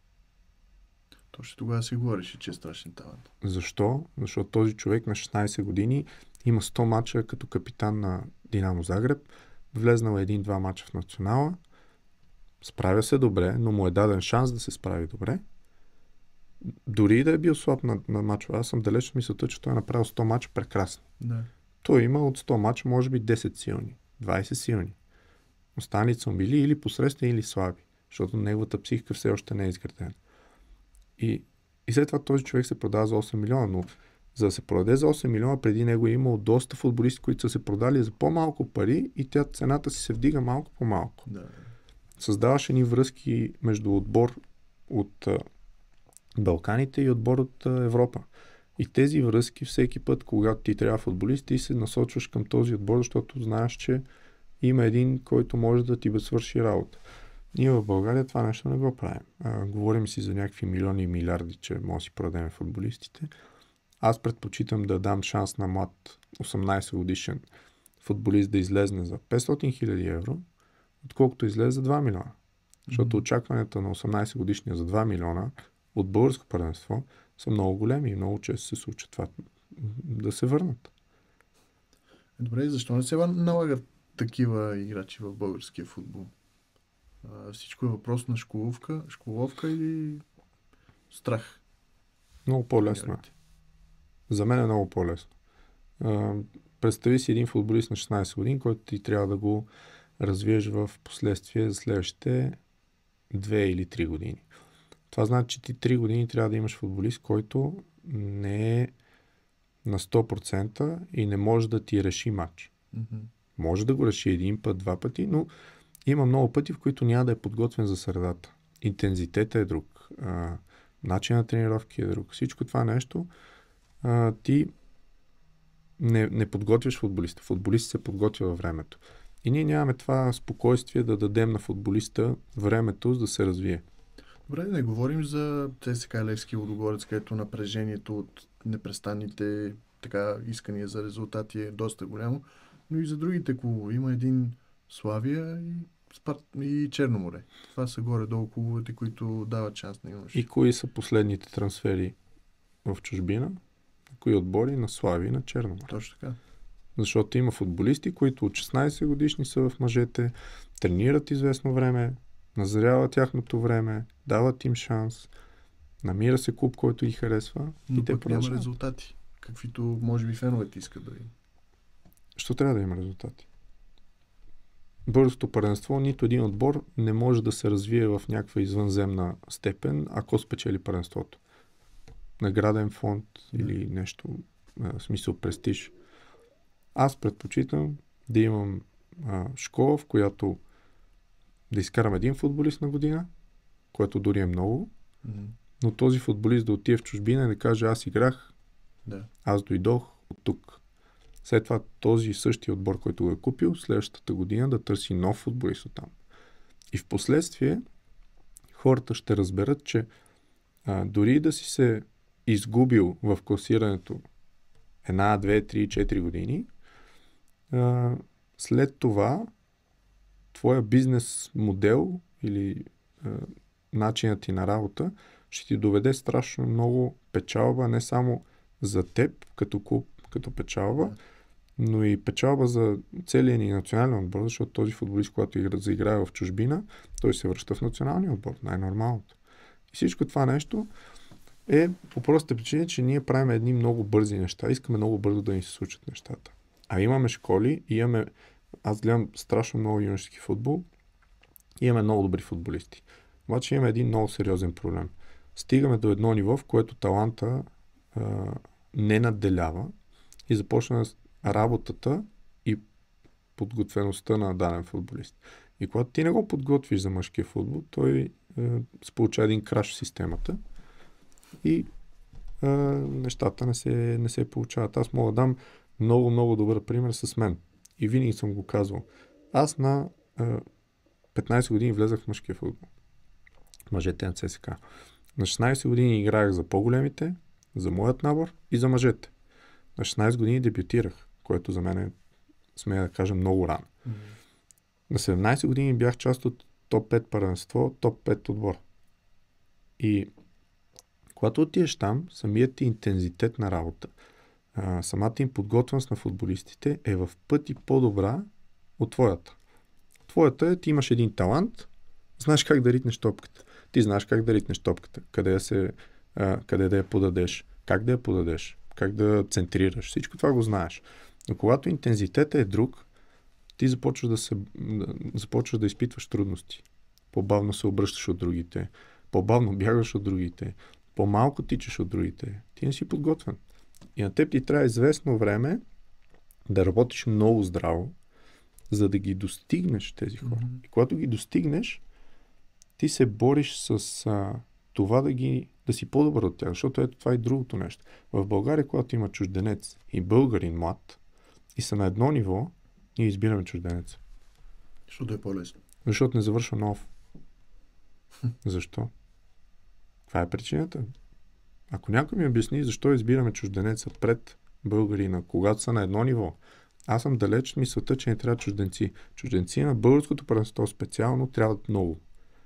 Точно тогава си говореше, че е страшен талант. Защо? Защото този човек на шестнайсет години има сто мача като капитан на Динамо Загреб, влезнал един-два мача в национала, справя се добре, но му е даден шанс да се справи добре. Дори и да е бил слаб на, на мачове, аз съм далеч от мисълта, че той е направил сто мача прекрасно. Да. Той има от сто мача, може би десет силни, двайсет силни. Останалите са били или посредствени, или слаби, защото неговата психика все още не е изградена. И, и след това този човек се продава за осем милиона, но за да се продаде за осем милиона, преди него е имало доста футболисти, които са се продали за по-малко пари и тя цената си се вдига малко по малко. Да. Създаваше ни връзки между отбор от а, Балканите и отбор от а, Европа. И тези връзки всеки път, когато ти трябва футболист, ти се насочваш към този отбор, защото знаеш, че има един, който може да ти свърши работа. Ние в България това нещо не го правим. А, говорим си за някакви милиони и милиарди, че може да си продадем футболистите. Аз предпочитам да дам шанс на млад осемнайсет годишен футболист да излезне за петстотин хиляди евро, отколкото излезе за два милиона. Защото mm-hmm. очакванията на осемнайсет годишния за два милиона от българско първенство са много големи и много често се случва това да се върнат. Добре, защо не се налагат такива играчи в българския футбол? А, всичко е въпрос на школовка, школовка или страх? Много по-лесно е. За мен е много по-лесно. А, представи си един футболист на шестнайсет години, който ти трябва да го развиеш в последствие за следващите две или три години. Това значи, че ти три години трябва да имаш футболист, който не е на сто процента и не може да ти реши матч. Mm-hmm. Може да го реши един път, два пъти, но има много пъти, в които няма да е подготвен за средата. Интензитетът е друг. А, начин на тренировки е друг. Всичко това нещо а, ти не, не подготвяш футболиста. Футболист се подготвя във времето. И ние нямаме това спокойствие да дадем на футболиста времето, за да се развие. Добре, не говорим за ЦСКА Левски Лудогорец, където напрежението от непрестанните така искания за резултати е доста голямо, но и за другите клубове. Има един Славия и, Спарт... и Черноморе. Това са горе-долу клубовете, които дават шанс на юноши. И кои са последните трансфери в чужбина? Кои отбори на Славия и на Черноморе? Точно така. Защото има футболисти, които от шестнайсет годишни са в мъжете, тренират известно време, назрява тяхното време, дават им шанс, намира се клуб, който ги харесва. Но и те пък няма резултати, каквито може би феновете искат да има. Що трябва да има резултати? Българското първенство, нито един отбор не може да се развие в някаква извънземна степен, ако спечели първенството. Награден фонд yeah. или нещо, в смисъл престиж. Аз предпочитам да имам а, школа, в която да изкарам един футболист на година, което дори е много, mm-hmm. но този футболист да отиде в чужбина и да каже: аз играх, yeah. аз дойдох от тук. След това този същия отбор, който го е купил, следващата година да търси нов футболист оттам. И в последствие хората ще разберат, че а, дори да си се изгубил в класирането една, две, три, четири години, а, след това твоя бизнес модел или а, начинът ти на работа ще ти доведе страшно много печалба, не само за теб като клуб, като печалба, но и печалба за целия ни национален отбор, защото този футболист, когато игра, заиграе в чужбина, той се връща в националния отбор, най-нормалното. И всичко това нещо е по простата причина, че ние правим едни много бързи неща, искаме много бързо да ни се случат нещата. А имаме школи, и имаме, аз гледам страшно много юношески футбол, и имаме много добри футболисти. Обаче имаме един много сериозен проблем. Стигаме до едно ниво, в което таланта а, не надделява и започна работата и подготвеността на даден футболист. И когато ти не го подготвиш за мъжкия футбол, той е, се получава един краш в системата и е, нещата не се, не се получават. Аз мога да дам много, много добър пример с мен. И винаги съм го казвал. Аз на е, петнайсет години влезах в мъжкия футбол. Мъжете на ЦСКА. На шестнайсет години играех за по-големите, за моят набор и за мъжете. На шестнайсет години дебютирах, което за мен е, смея да кажа, много рано. Mm-hmm. На седемнайсет години бях част от топ пет първенство, топ пет отбор. И когато отидеш там, самият ти интензитет на работа, а, самата им подготвеност на футболистите е в пъти по-добра от твоята. Твоята е, ти имаш един талант, знаеш как да ритнеш топката. Ти знаеш как да ритнеш топката, къде да, се, а, къде да я подадеш, как да я подадеш, как да центрираш. Всичко това го знаеш. Но когато интензитетът е друг, ти започваш да, се, да, започваш да изпитваш трудности. По-бавно се обръщаш от другите, по-бавно бягаш от другите, по-малко тичаш от другите. Ти не си подготвен. И на теб ти трябва известно време да работиш много здраво, за да ги достигнеш тези хора. Mm-hmm. И когато ги достигнеш, ти се бориш с а, това да, ги, да си по-добър от тях, защото ето това е другото нещо. В България, когато има чужденец и българин млад и са на едно ниво, ние избираме чужденец. Защото е по-лесно. Защото не завършва нов. Защо? Това е причината. Ако някой ми обясни защо избираме чужденеца пред българина, когато са на едно ниво, аз съм далеч от мисълта, че не трябва чужденци. Чужденци на българското първенство специално трябват много.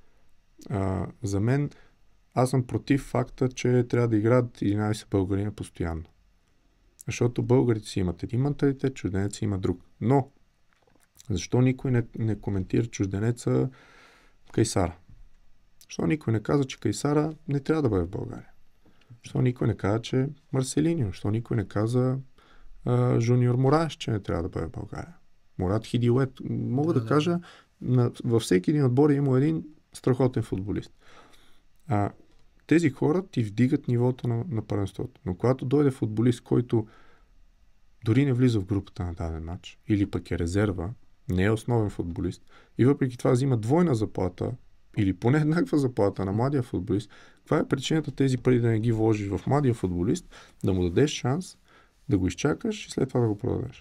А, за мен, аз съм против факта, че трябва да играят единайсет българина постоянно. Защото българите си имат един менталитет, чужденеци има друг. Но, защо никой не, не коментира чужденеца Кайсара? Защо никой не каза, че Кайсара не трябва да бъде в България? Защо никой не каза, че Марселиньо? Защо никой не каза а, Жуниор Мораеш, че не трябва да бъде в България? Мурат Хидилет. Мога да, да, да кажа, на, във всеки един отбор има един страхотен футболист. А, тези хора ти вдигат нивото на, на първенството. Но когато дойде футболист, който дори не влиза в групата на даден матч, или пък е резерва, не е основен футболист, и въпреки това взима двойна заплата, или поне еднаква заплата на младия футболист, каква е причината тези пари да не ги вложиш в младия футболист, да му дадеш шанс, да го изчакаш и след това да го продадеш?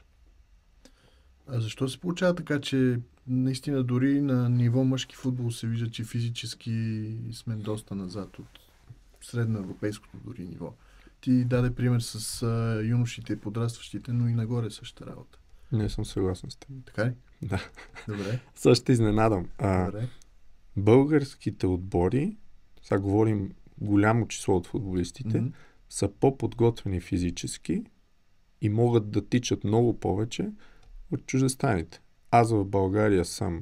А защо се получава така, че наистина дори на ниво мъжки футбол се вижда, че физически сме доста назад от средноевропейското дори ниво? Ти даде пример с а, юношите и подрастващите, но и нагоре същата работа. Не съм съгласен с теб. Така ли? Да. Добре. Също изненадам. А, Добре. Българските отбори, сега говорим голямо число от футболистите, mm-hmm. са по-подготвени физически и могат да тичат много повече от чуждестраните. Аз в България съм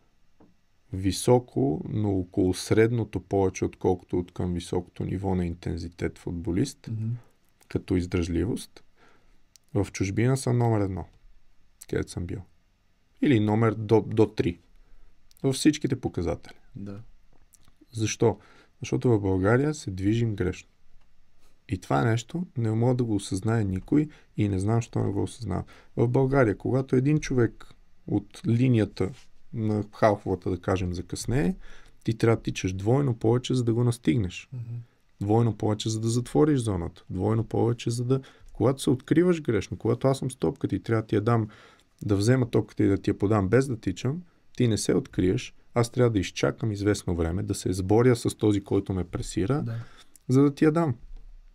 високо, но около средното повече, отколкото от към високото ниво на интензитет футболист, mm-hmm. като издръжливост. В чужбина съм номер едно, където съм бил. Или номер до, до три. Във всичките показатели. Да. Защо? Защото в България се движим грешно. И това нещо не мога да го осъзнае никой и не знам, защо не го осъзнава. В България, когато един човек от линията на халфовата, да кажем, закъснее, ти трябва да тичаш двойно повече, за да го настигнеш. Mm-hmm. Двойно повече, за да затвориш зоната. Двойно повече, за да... Когато се откриваш грешно, когато аз съм с топката и трябва да ти я дам, да взема топката и да ти я подам без да тичам, ти не се откриеш, аз трябва да изчакам известно време, да се сборя с този, който ме пресира, да. За да ти я дам.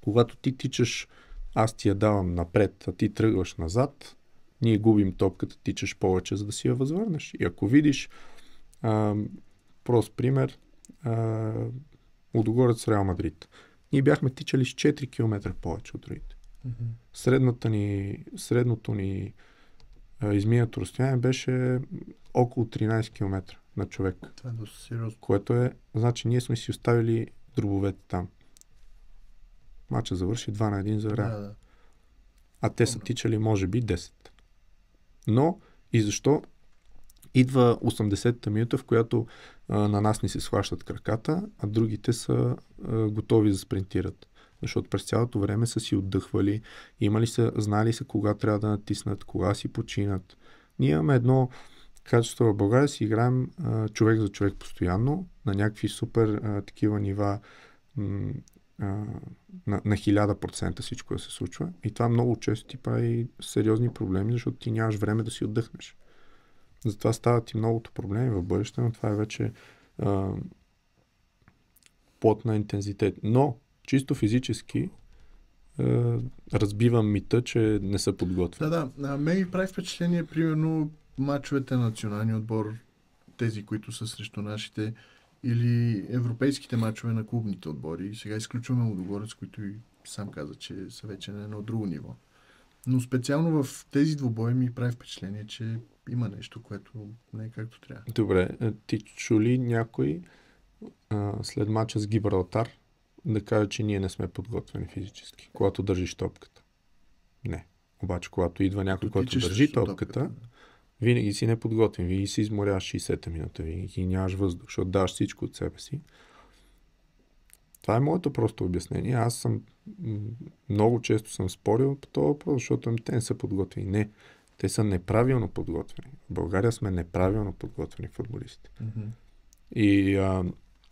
Когато ти тичаш, аз ти я давам напред, а ти тръгваш назад, ние губим топката, тичаш повече, за да си я възвърнеш. И ако видиш, а, прост пример, а, Лудогорец с Реал Мадрид. Ние бяхме тичали с четири километра повече от другите. Mm-hmm. Средната ни, средното ни а, изминато разстояние беше около тринайсет километра на човек. Това е доста сериозно. Което е, значи ние сме си оставили дробовете там. Мача завърши два на един за Реал. Да, да. А те са тичали може би десет. Но и защо идва осемдесетата минута, в която а, на нас ни се схващат краката, а другите са а, готови да спринтират. Защото през цялото време са си отдъхвали, имали са, знали са кога трябва да натиснат, кога си починат. Ние имаме едно качество в България, си играем а, човек за човек постоянно, на някакви супер а, такива нива, м- а, на, на хиляда процента всичко да се случва. И това много често ти прави сериозни проблеми, защото ти нямаш време да си отдъхнеш. Затова стават и многото проблеми в бъдеще, но това е вече а, плод на интензитет. Но чисто физически а, разбивам мита, че не са подготвени. Да, да. А мен ми прави впечатление, примерно, мачовете на националния отбор, тези, които са срещу нашите, или европейските мачове на клубните отбори. И сега изключваме Лудогорец, които и сам каза, че са вече на едно друго ниво. Но специално в тези двубои ми прави впечатление, че има нещо, което не е както трябва. Добре, ти чули някой а, след мача с Гибралтар да каже, че ние не сме подготвени физически, когато държиш топката? Не. Обаче, когато идва някой, който държи топката, топката, винаги си неподготвен, винаги си изморяваш шейсета минута, винаги нямаш въздух, защото даваш всичко от себе си. Това е моето просто обяснение. Аз съм много често съм спорил по това въпрос, защото те не са подготвени. Не. Те са неправилно подготвени. В България сме неправилно подготвени футболисти. Mm-hmm. И а,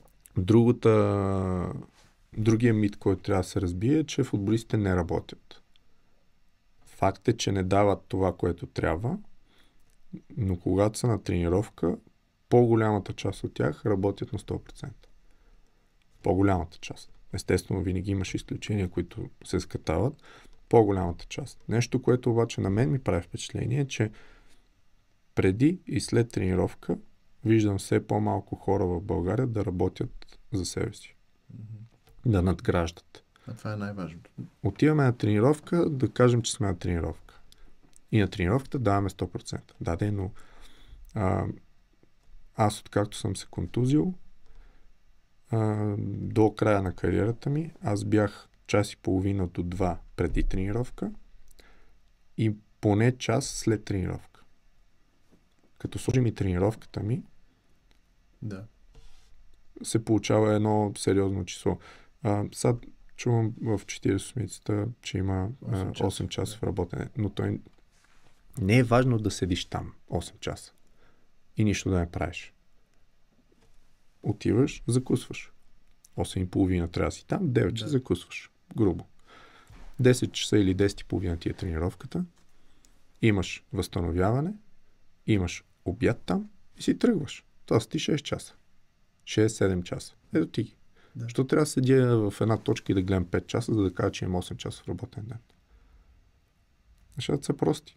другата, другия мит, който трябва да се разбие, е, че футболистите не работят. Факт е, че не дават това, което трябва, но когато са на тренировка, по-голямата част от тях работят на сто процента. По-голямата част. Естествено, винаги имаш изключения, които се скатават. По-голямата част. Нещо, което обаче на мен ми прави впечатление, е, че преди и след тренировка виждам все по-малко хора в България да работят за себе си. Mm-hmm. Да надграждат. А това е най-важното. Отиваме на тренировка, да кажем, че сме на тренировка. И на тренировката даваме сто процента. Да, де, но а, аз откакто съм се контузил, а, до края на кариерата ми, аз бях час и половина до два преди тренировка и поне час след тренировка. Като сложим и тренировката ми, да, се получава едно сериозно число. А, сега чувам в четиридесет осмицата, че има а, осем часа в работене, но той не е важно да седиш там осем часа и нищо да не правиш. Отиваш, закусваш. осем и половина трябва да си там, девет часа да. Закусваш. Грубо. десет часа или десет и половина ти е тренировката. Имаш възстановяване, имаш обяд там и си тръгваш. Това са ти шест часа. шест-седем часа. Ето ти ги. Да. Що трябва да седя в една точка и да гледам пет часа, за да кажа, че имам осем часа в работен ден? Защото са прости.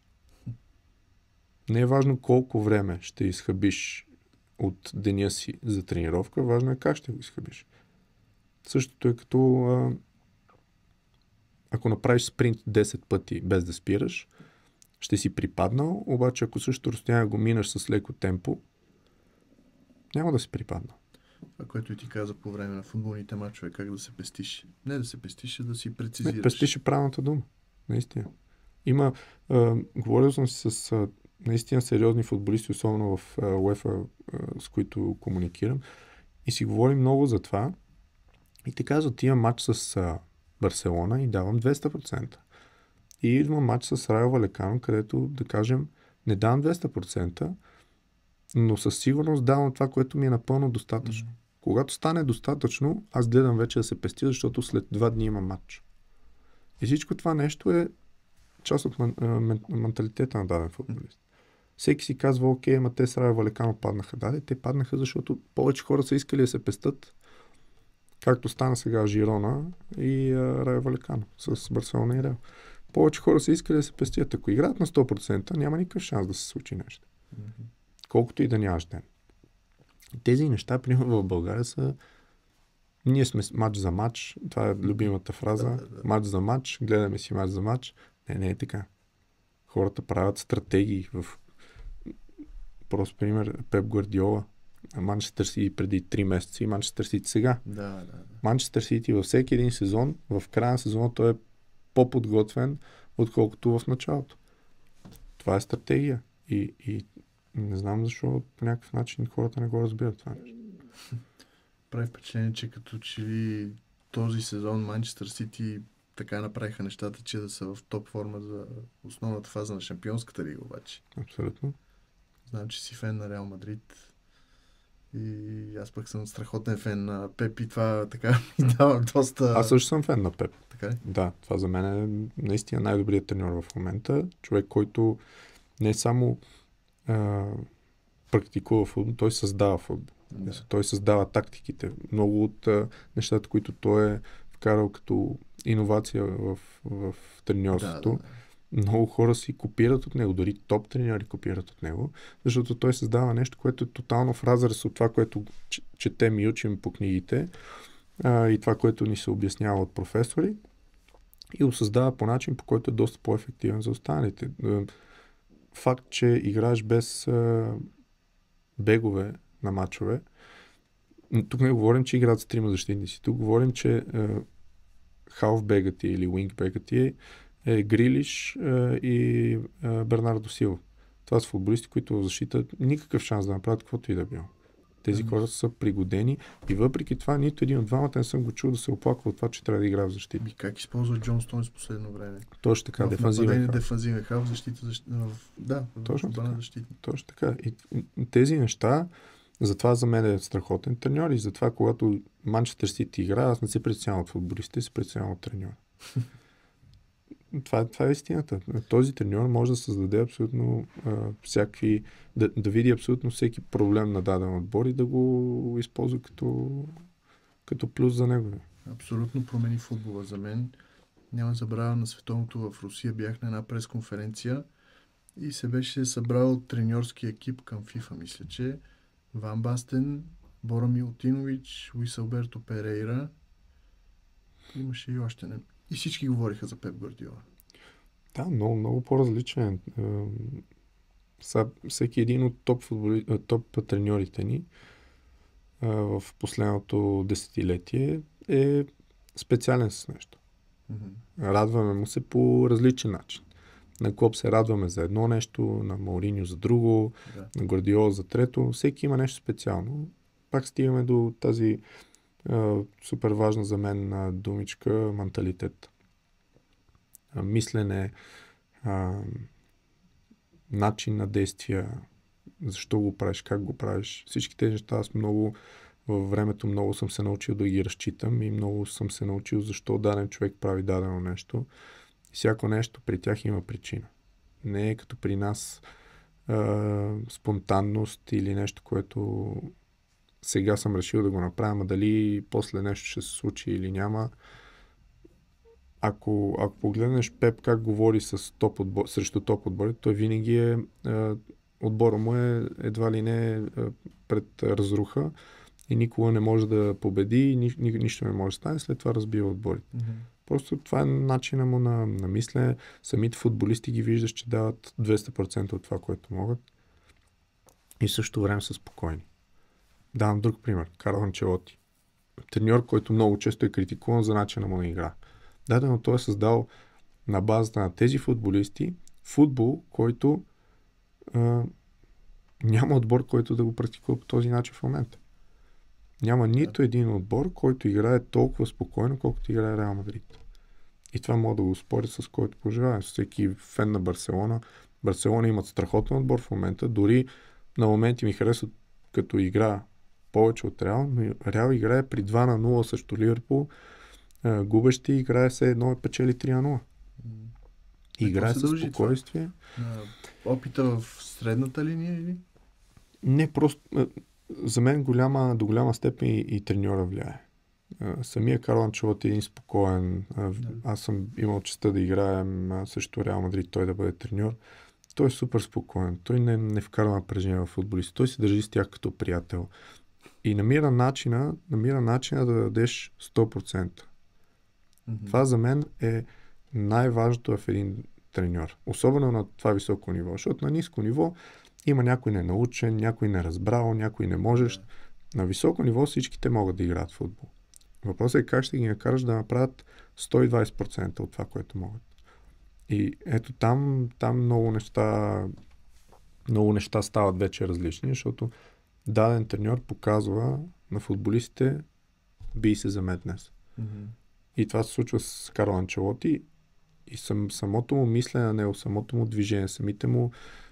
Не е важно колко време ще изхабиш от деня си за тренировка, важно е как ще го изхабиш. Същото е като а, ако направиш спринт десет пъти без да спираш, ще си припаднал, обаче ако същото разстояние го минаш с леко темпо, няма да си припаднал. Това, което и ти каза по време на футболните мачове, как да се пестиш. Не да се пестиш, а да си прецизираш. Не, пестиш е правилната дума. Наистина. Има, а, говорил съм си с а, наистина сериозни футболисти, особено в а, УЕФА, а, с които комуникирам, и си говорим много за това. И те казват, имам матч с а, Барселона и давам двеста процента. И идвам матч с Райо Валекано, където, да кажем, не давам двеста процента, но със сигурност давам това, което ми е напълно достатъчно. Mm-hmm. Когато стане достатъчно, аз гледам вече да се пести, защото след два дни има матч. И всичко това нещо е част от менталитета на даден футболист. Всеки си казва, окей, ама те с Райо Валекано паднаха. Да, те паднаха, защото повече хора са искали да се пестат. Както стана сега Жирона и а, Райо Валекано с Барселона и Реал. Повече хора са искали да се пестят. Ако играят на сто процента, няма никакъв шанс да се случи нещо. Mm-hmm. Колкото и да нямаш ден. Тези неща, примерно в България са ние сме матч за матч. Това е любимата фраза. Да, да, да. Матч за матч. Гледаме си матч за матч. Не, не е така. Хората правят стратегии в... Просто пример, Пеп Гвардиола. Манчестър Сити преди три месеца и Манчестър Сити сега. Да, да, да. Манчестър Сити във всеки един сезон, в края на сезона той е по-подготвен, отколкото в началото. Това е стратегия. И, и не знам защо по някакъв начин хората не го разбират това нещо. Прави впечатление, че като че ли този сезон Манчестър Сити така направиха нещата, че да са в топ форма за основната фаза на Шампионската лига обаче. Абсолютно. Знам, че си фен на Реал Мадрид и аз пък съм страхотен фен на Пеп и това така ми дава доста... Аз също съм фен на Пеп. Така ли? Да, това за мен е наистина най-добрият треньор в момента. Човек, който не само а, практикува футбол, той създава футбол. Да. Той създава тактиките. Много от а, нещата, които той е вкарал като иновация в, в треньорството, да, да, да. Много хора си копират от него, дори топ треньори копират от него, защото той създава нещо, което е тотално в разрез от това, което четем и учим по книгите а, и това, което ни се обяснява от професори, и го създава по начин, по който е доста по-ефективен за останалите. Факт, че играеш без а, бегове на мачове. Тук не говорим, че играят с трима защитници. Тук говорим, че е, халфбека ти или уингбека ти е, е Грилиш е, и е, Бернардо Силва. Това са футболисти, които в защита никакъв шанс да направят каквото и да било. Тези mm-hmm. хора са пригодени и въпреки това нито един от двамата не съм го чул да се оплаква от това, че трябва да играе в защита. И как използва Джон Стоунс в последно време? Точно така, дефанзивен халф. Дефанзивен халф, защита, защита. Да, точно така. Защита. Точно така. И тези неща, затова за мен е страхотен треньор и затова, когато Манчестър Сити играе, аз не се притеснявам от футболистите, се притеснявам от треньора. Това, това е истината. Този треньор може да създаде абсолютно а, всякакви, да, да види абсолютно всеки проблем на даден отбор и да го използва като, като плюс за него. Абсолютно промени футбола за мен. Няма забравя, на световното в Русия бях на една пресконференция и се беше събрал треньорски екип към FIFA, мисля, че Ван Бастен, Бора Милутинович, Луис Алберто Перейра, имаше и още не. И всички говориха за Пеп Гвардиола. Да, много, много по-различен. Са, всеки един от топ, футболи... топ треньорите ни в последното десетилетие е специален с нещо. Mm-hmm. Радваме му се по различен начин. На Клоп се радваме за едно нещо, на Мауриньо за друго, да. На Гвардиола за трето. Всеки има нещо специално. Пак стигаме до тази Uh, супер важна за мен uh, думичка менталитет. Uh, мислене, uh, начин на действия, защо го правиш, как го правиш. Всички тези неща аз много във времето много съм се научил да ги разчитам и много съм се научил защо даден човек прави дадено нещо. И всяко нещо при тях има причина. Не е като при нас uh, спонтанност или нещо, което сега съм решил да го направя, а дали после нещо ще се случи или няма. Ако, ако погледнеш Пеп как говори с топ отбор, срещу топ отбори, той винаги е, е отбора му е едва ли не е пред разруха и никога не може да победи, ни, ни, нищо не може да стане, след това разбива отборите. Mm-hmm. Просто това е начина му на, на мислене. Самите футболисти ги виждаш, че дават двеста процента от това, което могат и в същото време са спокойни. Давам друг пример. Карло Анчелоти. Треньор, който много често е критикуван за начина му на игра. Дадено той е създал на базата на тези футболисти футбол, който а, няма отбор, който да го практикува по този начин в момента. Няма нито един отбор, който играе толкова спокойно, колкото играе Реал Мадрид. И това мога да го споря с който пожелая. Всеки фен на Барселона. Барселона имат страхотен отбор в момента. Дори на моменти ми харесват като игра повече от Реал, но Реал играе при два на нула срещу Ливърпул, губещи играе се едно и печели три на нула. Играе със спокойствие. Опита в средната линия или? Не, просто за мен голяма, до голяма степен и, и треньора влияе. а, самия Карло Анчелоти е един спокоен. А, Да. аз съм имал честта да играем а, срещу Реал Мадрид, той да бъде треньор. Той е супер спокоен. Той не, не вкарва напрежение в футболиста. Той се държи с тях като приятел. И намира начина, намира начина да дадеш сто процента. Мгм. Това за мен е най-важното в един треньор. Особено на това високо ниво. Защото на ниско ниво има някой ненаучен, някой неразбрал, някой не можеш. Да. На високо ниво всичките могат да играят в футбол. Въпросът е как ще ги накараш да направят сто и двайсет процента от това, което могат. И ето там, там много неща много неща стават вече различни, защото даден треньор показва на футболистите бий се за мен днес. Мгм. И това се случва с Карло Анчелоти и сам, самото му мислене на него, самото му движение, самите му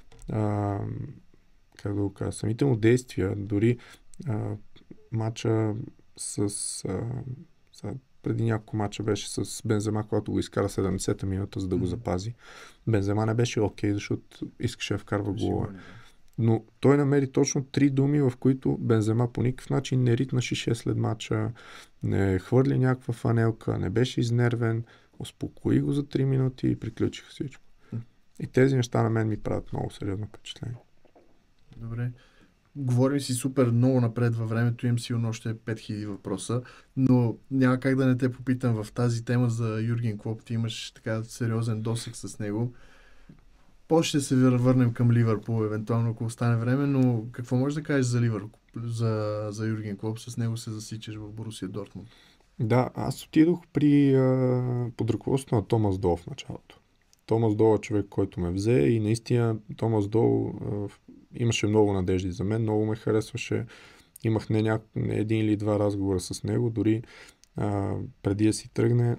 а, как да го кажа, самите му действия, дори а, матча с а, са, преди няколко матча беше с Бензема, когато го изкара седемдесета минута, за да го Мгм. запази. Бензема не беше окей, защото искаше да вкарва голове. Сигурно, да. Но той намери точно три думи, в които Бензема по никакъв начин не ритна шише след матча, не хвърли някаква фанелка, не беше изнервен, успокои го за три минути и приключиха всичко. М. И тези неща на мен ми правят много сериозно впечатление. Добре. Говорим си супер много напред във времето, имам сигурно още пет хиляди въпроса, но няма как да не те попитам в тази тема за Юрген Клоп. Ти имаш така сериозен досег с него. После ще се вър- върнем към Ливърпул, евентуално ако остане време, но какво можеш да кажеш за Ливърпул, за, за Юрген Клоп? С него се засичаш в Борусия Дортмунд. Да, аз отидох при а, под ръководството на Томас Дол в началото. Томас Дол е човек, който ме взе и наистина Томас Дол а, имаше много надежди за мен, много ме харесваше. Имах не, ня... не един или два разговора с него, дори а, преди да си тръгне,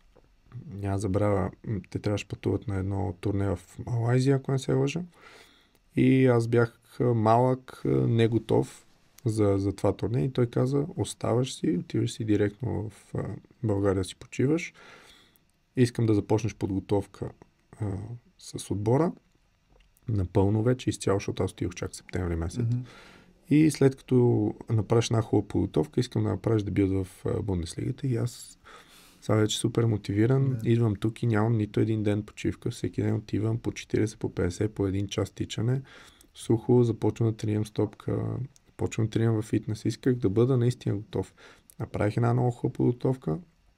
няма забравя, м, те трябваше пътуват на едно турне в Малайзия, ако не се лъжа. И аз бях а, малък, а, не готов за, за това турне и той каза, оставаш си, отиваш си директно в а, България да си почиваш. Искам да започнеш подготовка а, с отбора. Напълно вече, изцяло, защото аз отидох чак септември месец. Мгм. И след като направиш една хубава подготовка, искам да направиш дебют в а, Бундеслигата и аз сега вече супер мотивиран, Да. идвам тук и нямам нито един ден почивка, всеки ден отивам по четирийсет, по петдесет, по един час тичане, сухо, започвам да тренирам стопка, почвам да тренирам в фитнес, исках да бъда наистина готов. Направих една много хубава подготовка,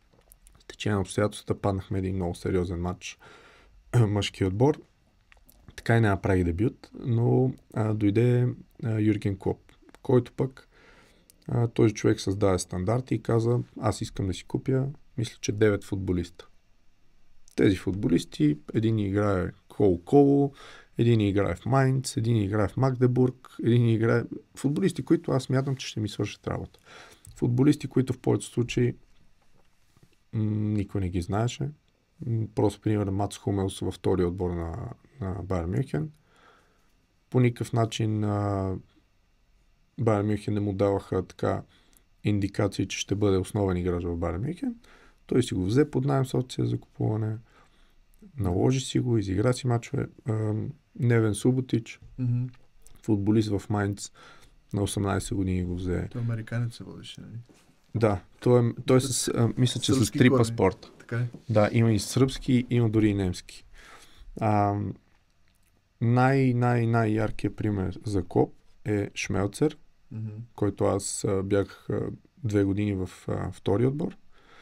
с течение на обстоятелствата паднахме един много сериозен матч, мъжки отбор, така и не направих дебют, но а, дойде а, Юрген Клоп, който пък а, този човек създаде стандарти и каза, аз искам да си купя, мисля, че девет футболиста. Тези футболисти, един играе Кол-Коло, един играе в Майнц, един играе в Магдебург, един играе... Футболисти, които аз мятам, че ще ми свършат работа. Футболисти, които в повечето случаи м- никой не ги знаеше. М- Просто, пример, Мац Хумелс във втория отбор на, на Байер Мюнхен. По никакъв начин а, Байер Мюнхен не му даваха така индикации, че ще бъде основен играч в Байер Мюнхен. Той си го взе под наем с опция за купуване, наложи си го, изигра си мачове. А, Невен Суботич, Мгм. футболист в Майнц, на осемнайсет години го взе. Той американец се водеше, нали? Да, той е, той е с, а, мисля, че с Сръбски три корени. паспорта. Така е. Да, има и сръбски, има дори и немски. А, най, най, най-яркият пример за Клоп е Шмелцер, Мгм. който аз а, бях а, две години в а, втори отбор.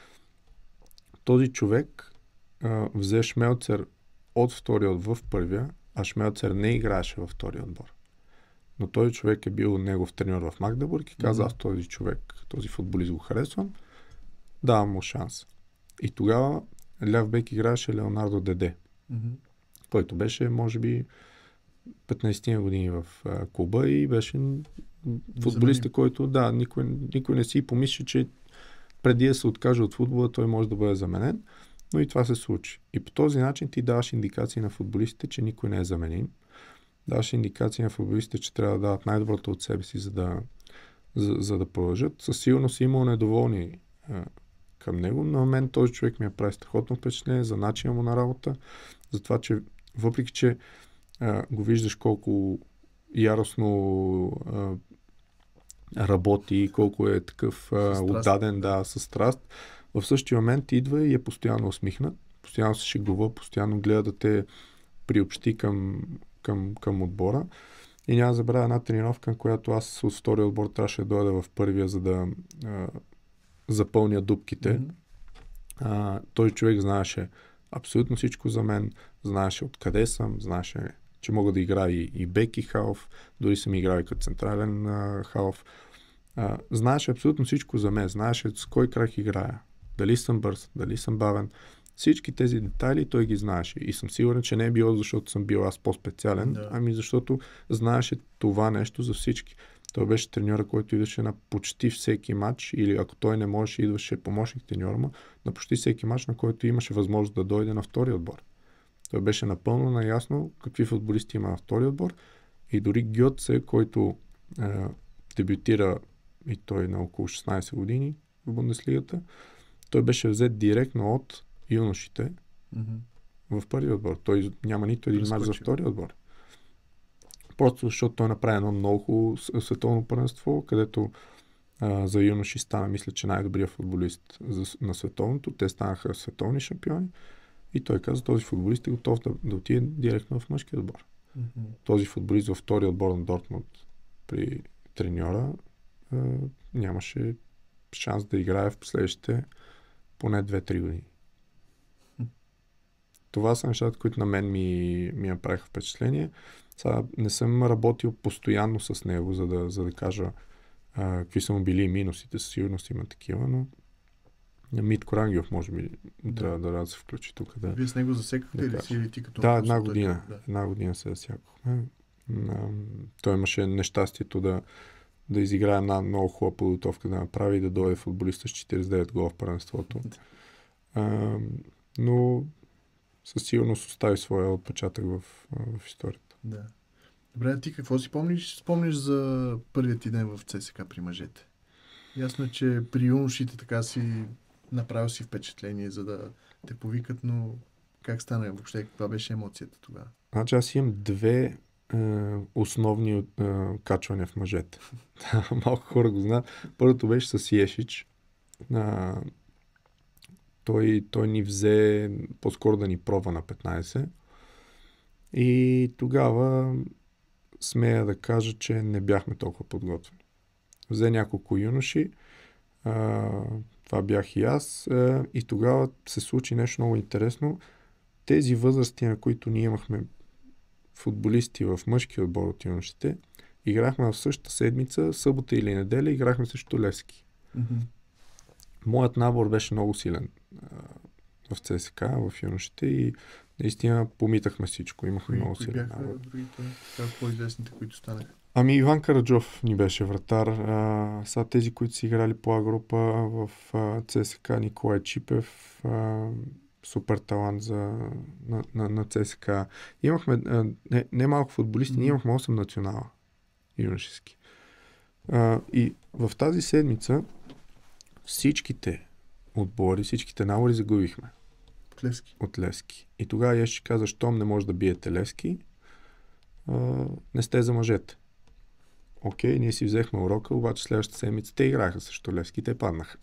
Този човек а, взе Шмелцер от втория отбор в първия, а Шмелцер не играеше във втория отбор. Но този човек е бил негов треньор в Магдебург и каза, Мгм. аз този човек, този футболист го харесвам, давам му шанс. И тогава ляв бек играеше Леонардо Деде, Мгм. който беше, може би, петнайсет години в а, клуба и беше футболиста, който, да, никой, никой не си помисли, че преди да се откаже от футбола, той може да бъде заменен, но и това се случи. И по този начин ти даваш индикации на футболистите, че никой не е заменим. Даваш индикации на футболистите, че трябва да дават най-доброто от себе си, за да, за, за да продължат. Със сигурност е имал недоволни а, към него, но на мен този човек ми е прави страхотно впечатление за начина му на работа, за това, че въпреки, че а, го виждаш колко яростно а, работи, колко е такъв а, отдаден, да, със страст. В същия момент идва и е постоянно усмихнат, постоянно се шегува, постоянно гледа да те приобщи към, към, към отбора. И няма да забравя една тренировка, на която аз от втория отбор трябваше да дойда в първия, за да а, запълня дупките. Mm-hmm. А, той човек знаеше абсолютно всичко за мен, знаеше откъде съм, знаеше, че мога да играя и, и бек и халф, дори съм играл и като централен а, халф. А, знаеше абсолютно всичко за мен, знаеше с кой крак играя, дали съм бърз, дали съм бавен. Всички тези детайли той ги знаеше и съм сигурен, че не е било защото съм бил аз по-специален, да. ами защото знаеше това нещо за всички. Той беше треньора, който идваше на почти всеки матч, или ако той не можеше, идваше помощник треньора му, на почти всеки матч, на който имаше възможност да дойде на втори отбор. Той беше напълно наясно какви футболисти има на втори отбор и дори Гьотце, който е, дебютира и той на около шестнайсет години в Бундеслигата, той беше взет директно от юношите mm-hmm. в първи отбор. Той няма нито един мач за втори отбор. Просто защото той направи едно много хубаво световно първенство, където а, за юноши стана, мисля, че най-добрият футболист за, на световното. Те станаха световни шампиони и той каза, този футболист е готов да, да отиде директно в мъжкия отбор. Mm-hmm. Този футболист във втория отбор на Дортмунд при треньора а, нямаше шанс да играе в последващите поне две-три години. Това са нещата, които на мен ми, ми направиха впечатление. Сега не съм работил постоянно с него, за да, за да кажа а, какви са му били минусите. Със сигурност има такива, но Митко Рангелов може би да. трябва да, да се включи тук. Да, Вие с него засекахте да ли си или ти като... Да, една година. Да. Една година се засякахме. Той имаше нещастието да, да изиграе една много хубава подготовка, да направи и да дойде футболиста с четирийсет и девет гола в първенството. А, но със сигурност остави своя отпечатък в, в историята. Да. Добре, а ти какво си помниш? Спомниш за първият ти ден в ЦСКА при мъжете? Ясно е, че при юношите така си направил си впечатление, за да те повикат, но как стана въобще? Каква беше емоцията тогава? Значи аз имам две е, основни е, качвания в мъжете. Малко хора го знаят. Първото беше с Ешич. А, той, той ни взе по-скоро да ни пробва на петнайсет. И тогава смея да кажа, че не бяхме толкова подготвени. Взе няколко юноши, а, това бях и аз, а, и тогава се случи нещо много интересно. Тези възрасти, на които ние имахме футболисти в мъжки отбор от юношите, играхме в същата седмица, събота или неделя, играхме срещу Левски. Mm-hmm. Моят набор беше много силен а, в ЦСКА, в юношите и наистина помитахме всичко. Имахме много силен набор. Кои бяха другите, по-известните, които станаха? Ами Иван Караджов ни беше вратар. А, са тези, които са играли по А-група в а, ЦСКА, Николай Чипев, а, супер талант за, на, на, на ЦСКА. Имахме а, не, не малко футболисти, mm-hmm. ние имахме осем национала юношески. А, и в тази седмица всичките отбори, всичките набори загубихме. От Левски. От Левски. И тогава я ще каза, щом не може да биете Левски, а, не сте за мъжете. Окей, ние си взехме урока, обаче следващата седмица те играха срещу Левски, те паднаха.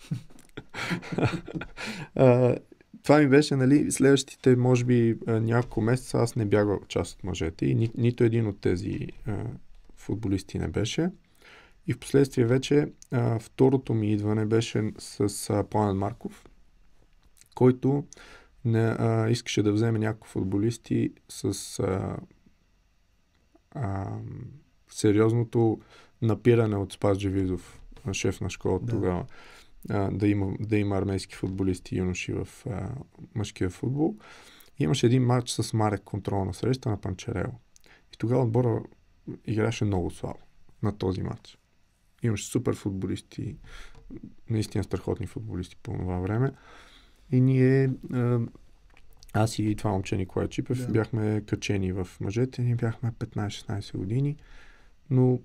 а, това ми беше, нали, следващите, може би, няколко месеца аз не бягах част от мъжете и ни, нито един от тези а, футболисти не беше. И в последствие вече а, второто ми идване беше с а, Пламен Марков, който не, а, искаше да вземе няколко футболисти с а, а, сериозното напиране от Спас Джевизов, шеф на школа да. Тогава, а, да, има, да има армейски футболисти и юноши в а, мъжкия футбол. И имаше един матч с Марек, контролна среща на Панчарево. И тогава отбора играше много слабо на този матч. Имаше супер футболисти, наистина страхотни футболисти по това време. И ние, аз и това момче Николай Чипев, да. Бяхме качени в мъжете, ние бяхме петнайсет-шестнайсет години, но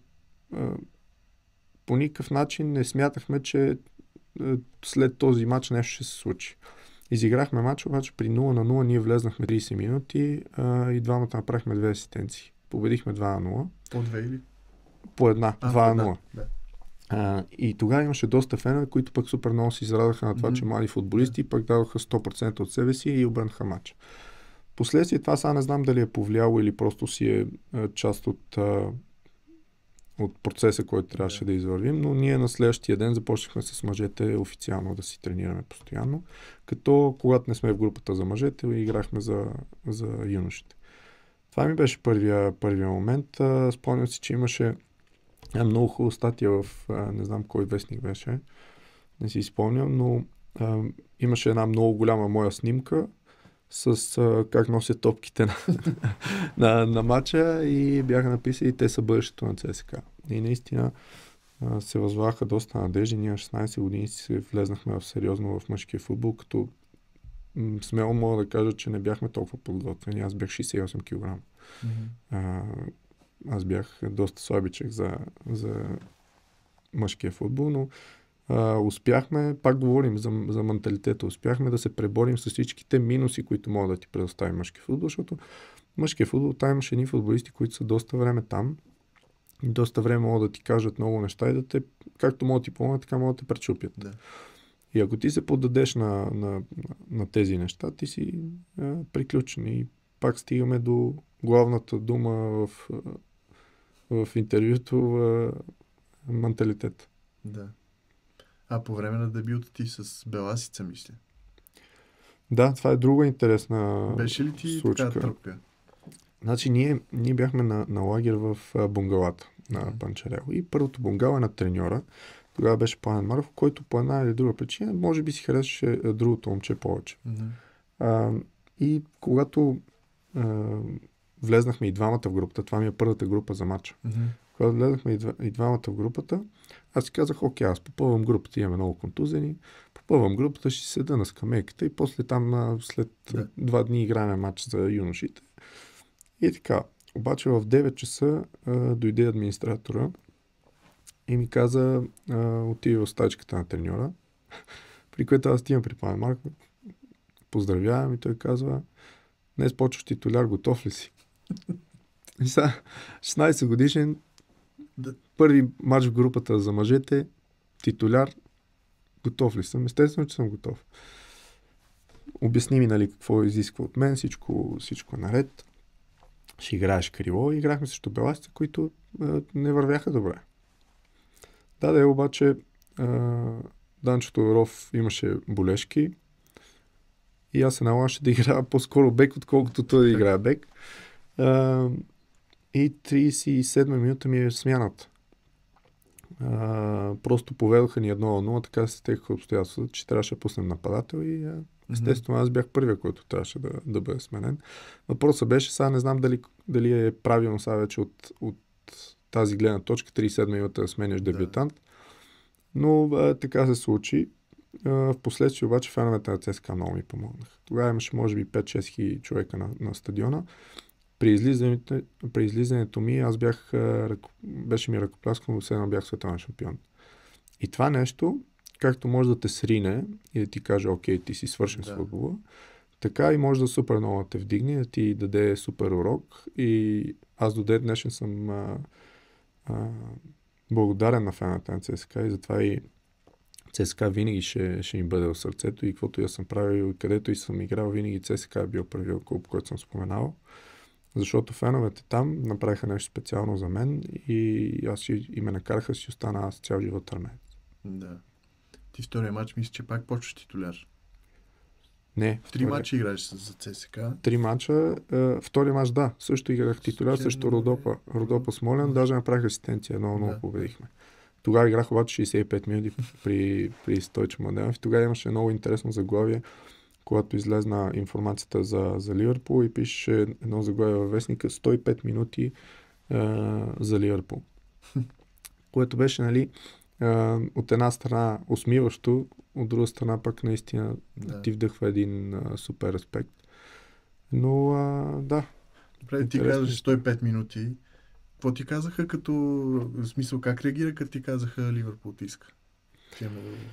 по никакъв начин не смятахме, че след този матч нещо ще се случи. Изиграхме матч, обаче при нула на нула ние влезнахме трийсет минути а, и двамата направихме две асистенции. Победихме два на нула. По две или? По една. два на нула. Да. А, и тогава имаше доста фенове, които пък супер много се израдаха на това, mm-hmm. че млади футболисти yeah. пък дадоха сто процента от себе си и обърнаха матча. Последствие това сега не знам дали е повлияло или просто си е а, част от, а, от процеса, който трябваше yeah. да извървим, но ние на следващия ден започнахме с мъжете официално да си тренираме постоянно, като когато не сме в групата за мъжете, играхме за, за юношите. Това ми беше първия, първия момент. А, спомням си, че имаше много хубава статия в, а, не знам кой вестник беше, не си спомням, но а, имаше една много голяма моя снимка с а, как носят топките на, на, на матча и бяха написали, те са бъдещето на ЦСКА. И наистина а, се възваха доста надежди. Ние на шестнайсет години си влезнахме в сериозно в мъжкия футбол, като м- смело мога да кажа, че не бяхме толкова подготвени. Аз бях шейсет и осем килограма. Mm-hmm. Аз бях доста слабичък за, за мъжкия футбол, но а, успяхме, пак говорим за, за менталитета, успяхме да се преборим с всичките минуси, които могат да ти предостави мъжки футбол, защото мъжкия футбол, там имаше едни футболисти, които са доста време там, и доста време могат да ти кажат много неща и да те, както могат да ти помогнат, така могат да те пречупят. Да. И ако ти се поддадеш на, на, на тези неща, ти си а, приключен и пак стигаме до главната дума в, в интервюто, в менталитет. Да. А по време на дебюта ти с Беласица, мисля? Да, това е друга интересна Беше ли ти случка. така тръпка? Значи ние, ние бяхме на, на лагер в Бунгалата на mm-hmm. Панчарел. И първото бунгало е на треньора. Тогава беше Пламен Маров, който по една или друга причина може би си харесваше другото момче повече. Mm-hmm. А, и когато а, влезнахме и двамата в групата, това ми е първата група за матча. Mm-hmm. Когато влезнахме и, два, и двамата в групата, аз си казах, окей, аз попълвам групата, имаме много контузени, попълвам групата, ще седа на скамейката и после там след yeah. два дни играем матч за юношите. И така. Обаче в девет часа а, дойде администратора и ми каза, а, отиде в стачката на треньора, при което аз стигам при Пламен Марков, поздравявам и той казва, днес почваш титуляр, готов ли си? И сега, шестнайсет годишен, първи матч в групата за мъжете, титуляр, готов ли съм? Естествено, че съм готов. Обясни ми, нали, какво изисква от мен, всичко, всичко е наред. Ще играеш криво и играхме срещу беласите, които а, не вървяха добре. Да, да, обаче а, Данчо Тодоров имаше болешки и аз се налагаше да играя по-скоро бек, отколкото той да играе бек. А, и трийсет и седма минута ми е смяната. А, просто поведоха ни едно на нула, така се стекаха обстоятелствата, че трябваше да пуснем нападател и а, естествено аз бях първия, който трябваше да, да бъде сменен. Въпросът беше, сега не знам дали, дали е правилно сега вече от, от тази гледна точка, трийсет и седма минута да сменяш дебютант, да. Но а, така се случи. А, в последствие обаче феновете на ЦСКА много ми помогнаха. Тогава имаше може би пет-шест хиляди човека на, на стадиона. При излизането, при излизането ми аз бях, беше ми ръкопляскано, все едно бях световен шампион. И това нещо, както може да те срине и да ти каже, окей, ти си свършен да. С футбола, така и може да супер много да те вдигне, да ти даде супер урок. И аз до ден днешен съм а, а, благодарен на фената на ЦСКА и затова и ЦСКА винаги ще, ще им бъде в сърцето и каквото я съм правил и където и съм играл, винаги ЦСКА е бил първият клуб, който съм споменал. Защото феновете там направиха нещо специално за мен и аз и ме накараха си остана аз цял живот армеец. Да. Ти втория матч мисля, че пак почваш титуляр. Не. В три матча играеш за ЦСКА. Три матча. Е, втория матч, да. Също играх титуляр срещу Родопа. Родопа Смолян. Даже направих асистенция. Много, много да. Победихме. Тогава играх обаче шейсет и пет минути при, при Стойчо Младенов. И тогава имаше много интересно заглавие, когато излезна информацията за, за Ливърпул и пише едно заглавие във вестника сто и пет минути а, за Ливърпул. Което беше, нали, а, от една страна усмиващо, от друга страна пък наистина да. Ти вдъхва един а, супер респект. Но а, да. Добре, ти казваш сто и пет минути. Какво ти казаха като, в смисъл, как реагира, като ти казаха Ливърпул ти иска?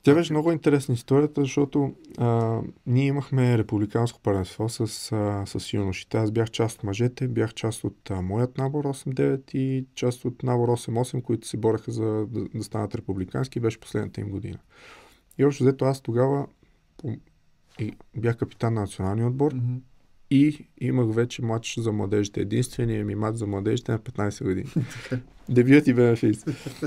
Тя беше много интересна историята, защото а, ние имахме републиканско първенство с, а, с юношите. Аз бях част от мъжете, бях част от а, моят набор осем девет и част от набор осем осем, които се бореха за да, да станат републикански. Беше последната им година. И общо взето аз тогава по, и бях капитан на националния отбор mm-hmm. и имах вече матч за младежите. Единственият ми матч за младежите на петнайсет години. Дебют и бенефис.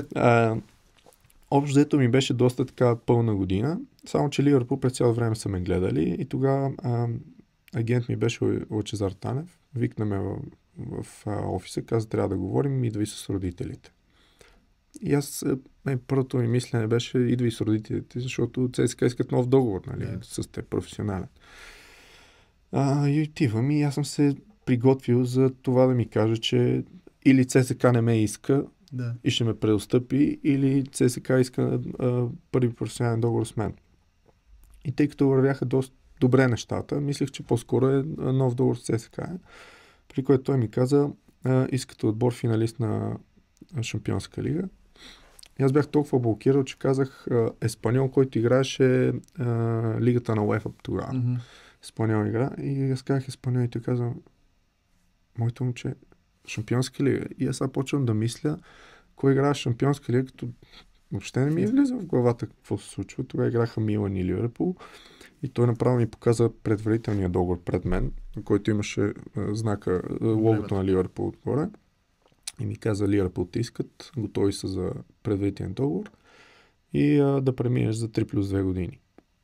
Общо взето ми беше доста така пълна година, само че Ливърпул през цялото време са ме гледали и тогава а, агент ми беше Лъчезар Танев, викна ме в, в, в офиса, каза трябва да говорим, идвай с родителите. И аз, е, първото ми мислене беше идвай с родителите, защото ЦСКА искат нов договор, нали, yeah. с те професионален. А, и отивам и аз съм се приготвил за това да ми каже, че или ЦСКА не ме иска, да. И ще ме предостъпи, или ЦСКА иска а, първи професионален договор с мен. И тъй като вървяха доста добре нещата, мислех, че по-скоро е нов договор с ЦСКА, при което той ми каза, а, искате отбор финалист на Шампионска лига. И аз бях толкова блокирал, че казах а, Еспаньол, който играеше а, лигата на УЕФА тогава. Mm-hmm. Еспаньол игра. И аз казах Еспаньол и той каза, моето момче, Шампионска лига. И аз сега почвам да мисля, кой играе Шампионска лига, като въобще не ми е влиза в главата какво се случва. Тогава играха Милан и Ливърпул и той направо ми показа предварителния договор пред мен, на който имаше а, знака, логото на Ливърпул отгоре. И ми каза, Ливърпул те искат, готови са за предварителен договор и а, да преминеш за три плюс две години.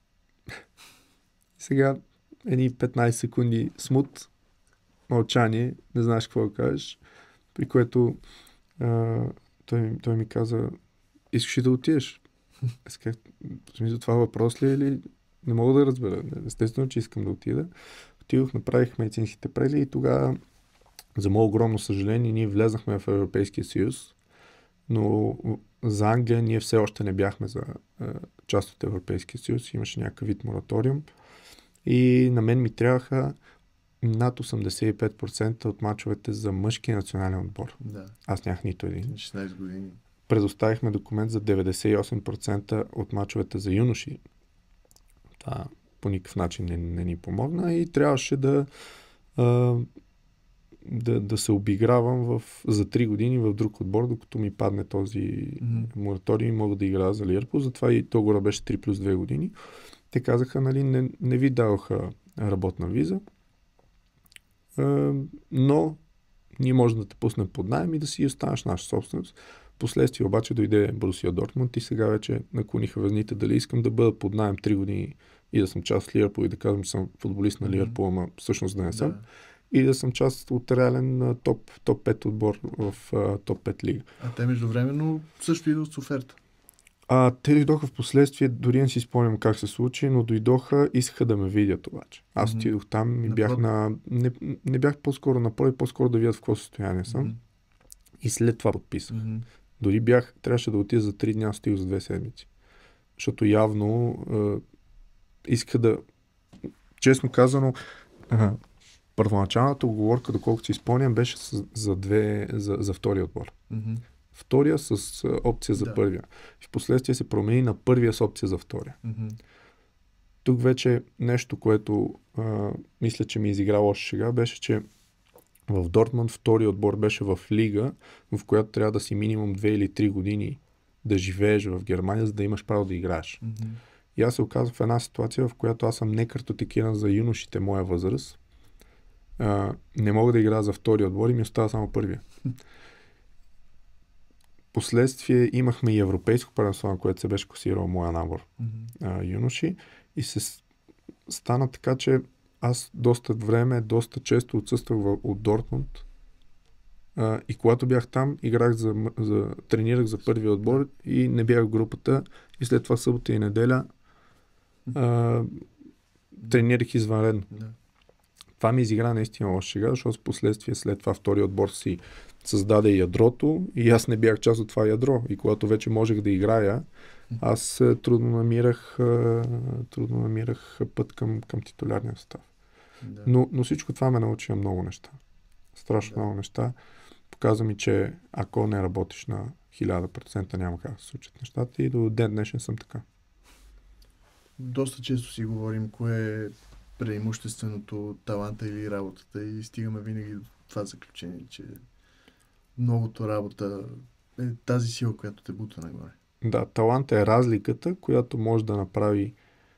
Сега едни петнайсет секунди смут, мълчание, не знаеш какво да кажеш, при което а, той, той ми каза, искаш ли да отидеш? Аз казах, в смисъл, това въпрос ли е или не мога да разбера. Естествено, че искам да отида. Отидох, направих медицинските прегледи и тогава, за мое огромно съжаление, ние влезнахме в Европейския съюз, но за Англия ние все още не бяхме за а, част от Европейския съюз. Имаше някакъв вид мораториум и на мен ми трябваха над осемдесет и пет процента от мачовете за мъжки национален отбор. Да. Аз нямах нито един. шестнайсет години. Предоставихме документ за деветдесет и осем процента от мачовете за юноши. Това по никакъв начин не, не ни помогна и трябваше да, а, да, да се обигравам в, за три години в друг отбор, докато ми падне този mm-hmm. мораториум и мога да играя за Ливърпул. Затова и договора беше три плюс две години. Те казаха, нали, не, не ви даваха работна виза, но ние можем да те пуснем под наем и да си останеш наша собственост. Последствие обаче дойде Борусия Дортмунд и сега вече наклониха везните дали искам да бъда под наем три години и да съм част от Ливърпул и да казвам, че съм футболист на Ливърпул, ама всъщност да не съм. Да. И да съм част от реален топ, топ пет отбор в uh, топ пет лига. А те междувременно също идват с оферта. А, те дойдоха в последствие, дори не си спомням как се случи, но дойдоха, искаха да ме видят обаче. Аз mm-hmm. отидох там и бях на... Не, не бях по-скоро на първи, по-скоро да видят в какво състояние съм. Mm-hmm. И след това подписах. Mm-hmm. Дори бях, трябваше да отида за три дни, аз стих за две седмици. Защото явно е, иска да... Честно казано, ага, първоначалната оговорка, доколкото си спомням, беше с, за, две, за, за втория отбор. Mm-hmm. Втория с а, опция за да. Първия. В последствие се промени на първия с опция за втория. Mm-hmm. Тук вече нещо, което а, мисля, че ми изигра лоша шега, беше, че в Дортмунд втория отбор беше в лига, в която трябва да си минимум две или три години да живееш в Германия, за да имаш право да играеш. Mm-hmm. И аз се оказах в една ситуация, в която аз съм не картотекиран за юношите моя възраст. А, не мога да играя за втория отбор и ми остава само първия. Последствие имахме и европейско първенство, на което се беше класирал моя набор mm-hmm. а, юноши и се стана така, че аз доста време, доста често отсъствах в, от Дортмунд а, и когато бях там, играх за, за, тренирах за първия отбор и не бях в групата и след това събота и неделя а, тренирах извънредно. Mm-hmm. Това ми изигра наистина лоша шега, защото в последствие след това втори отбор си създаде ядрото и аз не бях част от това ядро. И когато вече можех да играя, аз трудно намирах, трудно намирах път към, към титулярния състав. Да. Но, но всичко това ме научи на много неща. Страшно да. много неща. Показва ми, че ако не работиш на хиляда процента, няма как да се случат нещата и до ден днешен съм така. доста често си говорим кое е преимущественото, таланта или работата и стигаме винаги до това заключение, че многото работа е тази сила, която те бута нагоре. Да, талант е разликата, която може да направи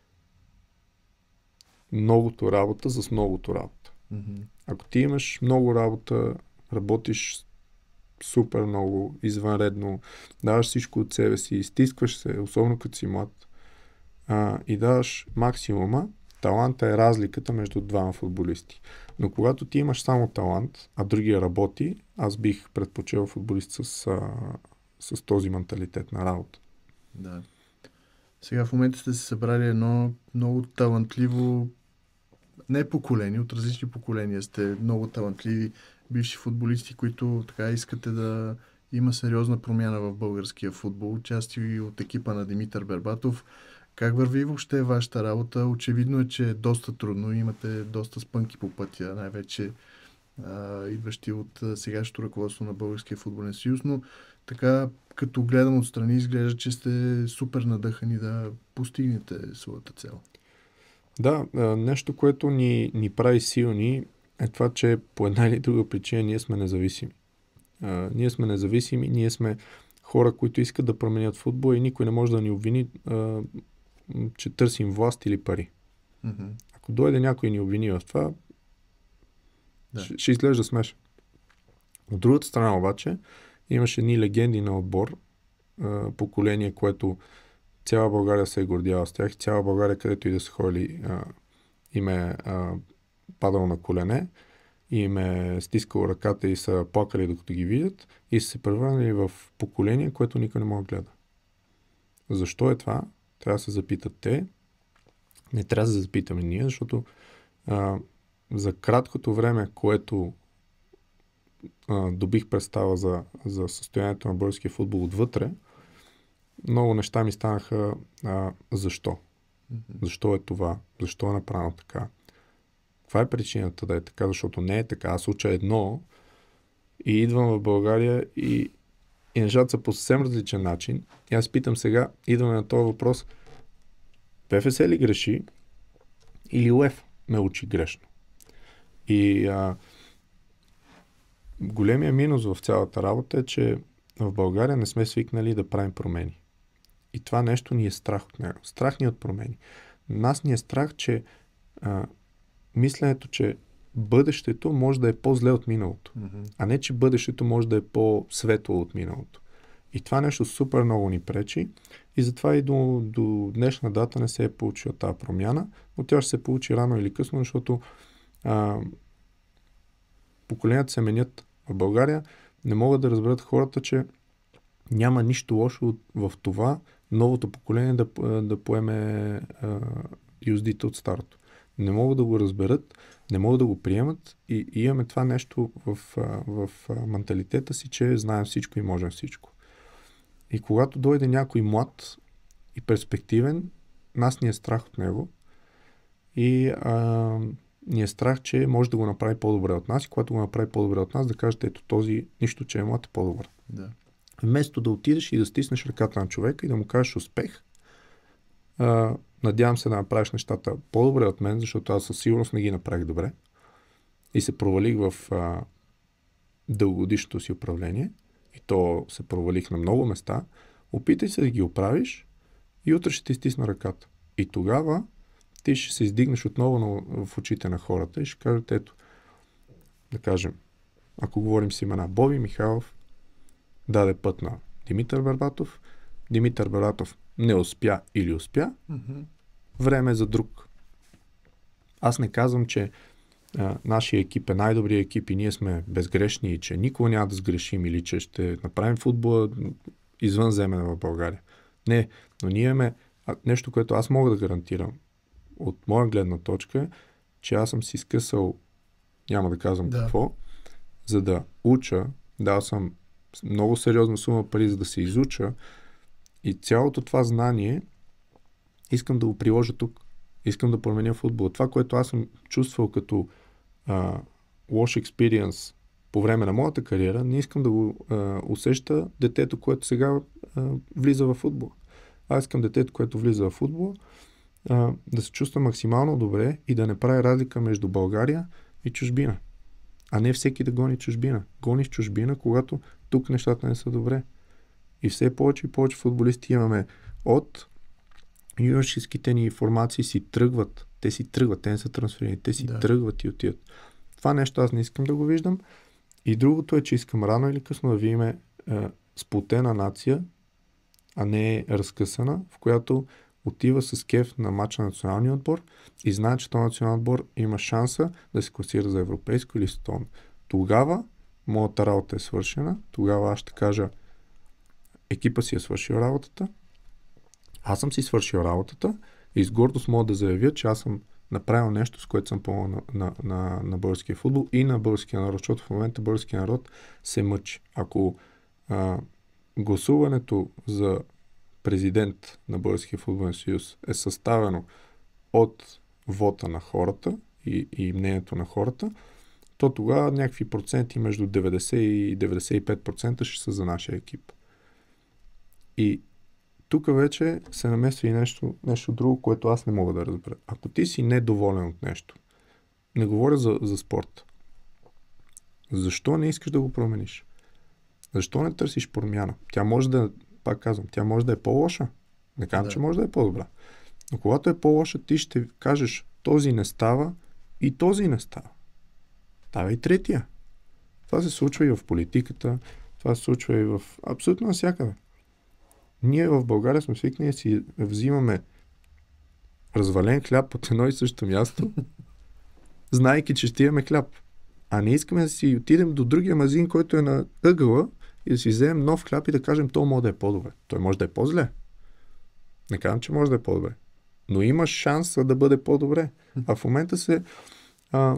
многото работа с многото работа. Mm-hmm. Ако ти имаш много работа, работиш супер много, извънредно, даваш всичко от себе си, изтискваш се, особено като си млад, а, и даваш максимума, таланта е разликата между двама футболисти. Но когато ти имаш само талант, а другия работи, аз бих предпочел футболист с, а, с този менталитет на работа. Да. Сега в момента сте се събрали едно много талантливо, не поколение, от различни поколения сте много талантливи бивши футболисти, които така искате да има сериозна промяна в българския футбол. Части от екипа на Димитър Бербатов. Как върви въобще вашата работа? Очевидно е, че е доста трудно. Имате доста спънки по пътя, най-вече а, идващи от сегашното ръководство на Българския футболен съюз, но така, като гледам отстрани, изглежда, че сте супер надъхани да постигнете своята цел. Да, нещо, което ни, ни прави силни, е това, че по една или друга причина ние сме независими. А, ние сме независими, ние сме хора, които искат да променят футбол и никой не може да ни обвини, а, че търсим власт или пари. Mm-hmm. Ако дойде някой и ни обвини в това, да. ще, ще изглежда смешно. От другата страна обаче, имаше едни легенди на отбор, а, поколение, което цяла България се е гордяла с тях. Цяла България, където и да са ходили, а, им е а, падал на колене, и им е стискал ръката и са плакали докато ги видят и са се превърнали в поколение, което никой не може да гледа. Защо е това? Трябва да се запитат те. Не трябва да се запитаме ние, защото а, за краткото време, което а, добих представа за, за състоянието на българския футбол отвътре, много неща ми станаха а, защо. Mm-hmm. Защо е това? Защо е направено така? Каква е причината да е така? Защото не е така. Аз уча едно и идвам в България и, и нещата са по съвсем различен начин. И аз питам сега, идваме на този въпрос, ПФС ли греши или УЕФ ме учи грешно? И а, големия минус в цялата работа е, че в България не сме свикнали да правим промени. И това нещо ни е страх от него. Страх ни от промени. Нас ни е страх, че а, мисленето, че бъдещето може да е по-зле от миналото, mm-hmm. а не, че бъдещето може да е по-светло от миналото. И това нещо супер много ни пречи и затова и до, до днешна дата не се е получила тази промяна, но тя ще се получи рано или късно, защото а, поколенията се менят в България. Не могат да разберат хората, че няма нищо лошо в това новото поколение да, да поеме а, юздите от старото. Не могат да го разберат, не могат да го приемат и, и имаме това нещо в, в, в менталитета си, че знаем всичко и можем всичко. И когато дойде някой млад и перспективен, нас ни е страх от него и а, ни е страх, че може да го направи по-добре от нас и когато го направи по-добре от нас, да кажете, ето този нищо, че е млад е по-добър. Да. Вместо да отидеш и да стиснеш ръката на човека и да му кажеш успех, а, надявам се да направиш нещата по-добре от мен, защото аз със сигурност не ги направих добре и се провалих в а, дългогодишното си управление и то се провалих на много места. Опитай се да ги оправиш и утре ще ти стисна ръката. И тогава ти ще се издигнеш отново на, в очите на хората и ще кажете, ето, да кажем, ако говорим с имена, Боби Михайлов даде път на Димитър Бербатов, Димитър Бербатов не успя или успя, mm-hmm. време е за друг. Аз не казвам, че а, нашия екип е най-добрият екип и ние сме безгрешни и че никога няма да сгрешим или че ще направим футбола извънземен в България. Не, но ние имаме нещо, което аз мога да гарантирам от моя гледна точка е, че аз съм си скъсал, няма да казвам да. какво, за да уча, дал съм много сериозна сума пари, за да се изуча и цялото това знание искам да го приложа тук. Искам да променя футбол. Това, което аз съм чувствал като а, лош експириенс по време на моята кариера, не искам да го а, усеща детето, което сега а, влиза в футбол. Аз искам детето, което влиза в футбол, а, да се чувства максимално добре и да не прави разлика между България и чужбина. А не всеки да гони чужбина. Гони в чужбина, когато тук нещата не са добре. И все повече и повече футболисти имаме от юношеските ни формации си тръгват. Те си тръгват, те не са трансферирани, те си да. тръгват и отиват. Това нещо аз не искам да го виждам. И другото е, че искам рано или късно да видим е, сплотена нация, а не разкъсана, в която отива с кеф на матча на националния отбор и знае, че този национален отбор има шанса да се класира за европейско или световно. Тогава моята работа е свършена, тогава аз ще кажа екипа си е свършил работата, аз съм си свършил работата и с гордост мога да заявя, че аз съм направил нещо, с което съм помогнал на, на, на, на българския футбол и на българския народ, защото в момента българския народ се мъчи. Ако а, гласуването за президент на Българския футболен съюз е съставено от вота на хората и, и мнението на хората, то тогава някакви проценти между деветдесет и деветдесет и пет процента ще са за нашия екип. И тук вече се намесва и нещо, нещо друго, което аз не мога да разбера. Ако ти си недоволен от нещо, не говоря за, за спорт, защо не искаш да го промениш? Защо не търсиш промяна? Тя може да, пак казвам, тя може да е по-лоша. Не казвам, да. че може да е по-добра. Но когато е по-лоша, ти ще кажеш, този не става и този не става. Става и третия. Това се случва и в политиката, това се случва и в абсолютно навсякъде. Ние в България сме свикнали да си взимаме развален хляб от едно и също място, знаейки, че ще имаме хляб. А не искаме да си отидем до другия магазин, който е на ъгъла и да си вземем нов хляб и да кажем, то може да е по-добре. Той може да е по-зле. Не казвам, че може да е по-добре. Но има шанс да бъде по-добре. А в момента се а,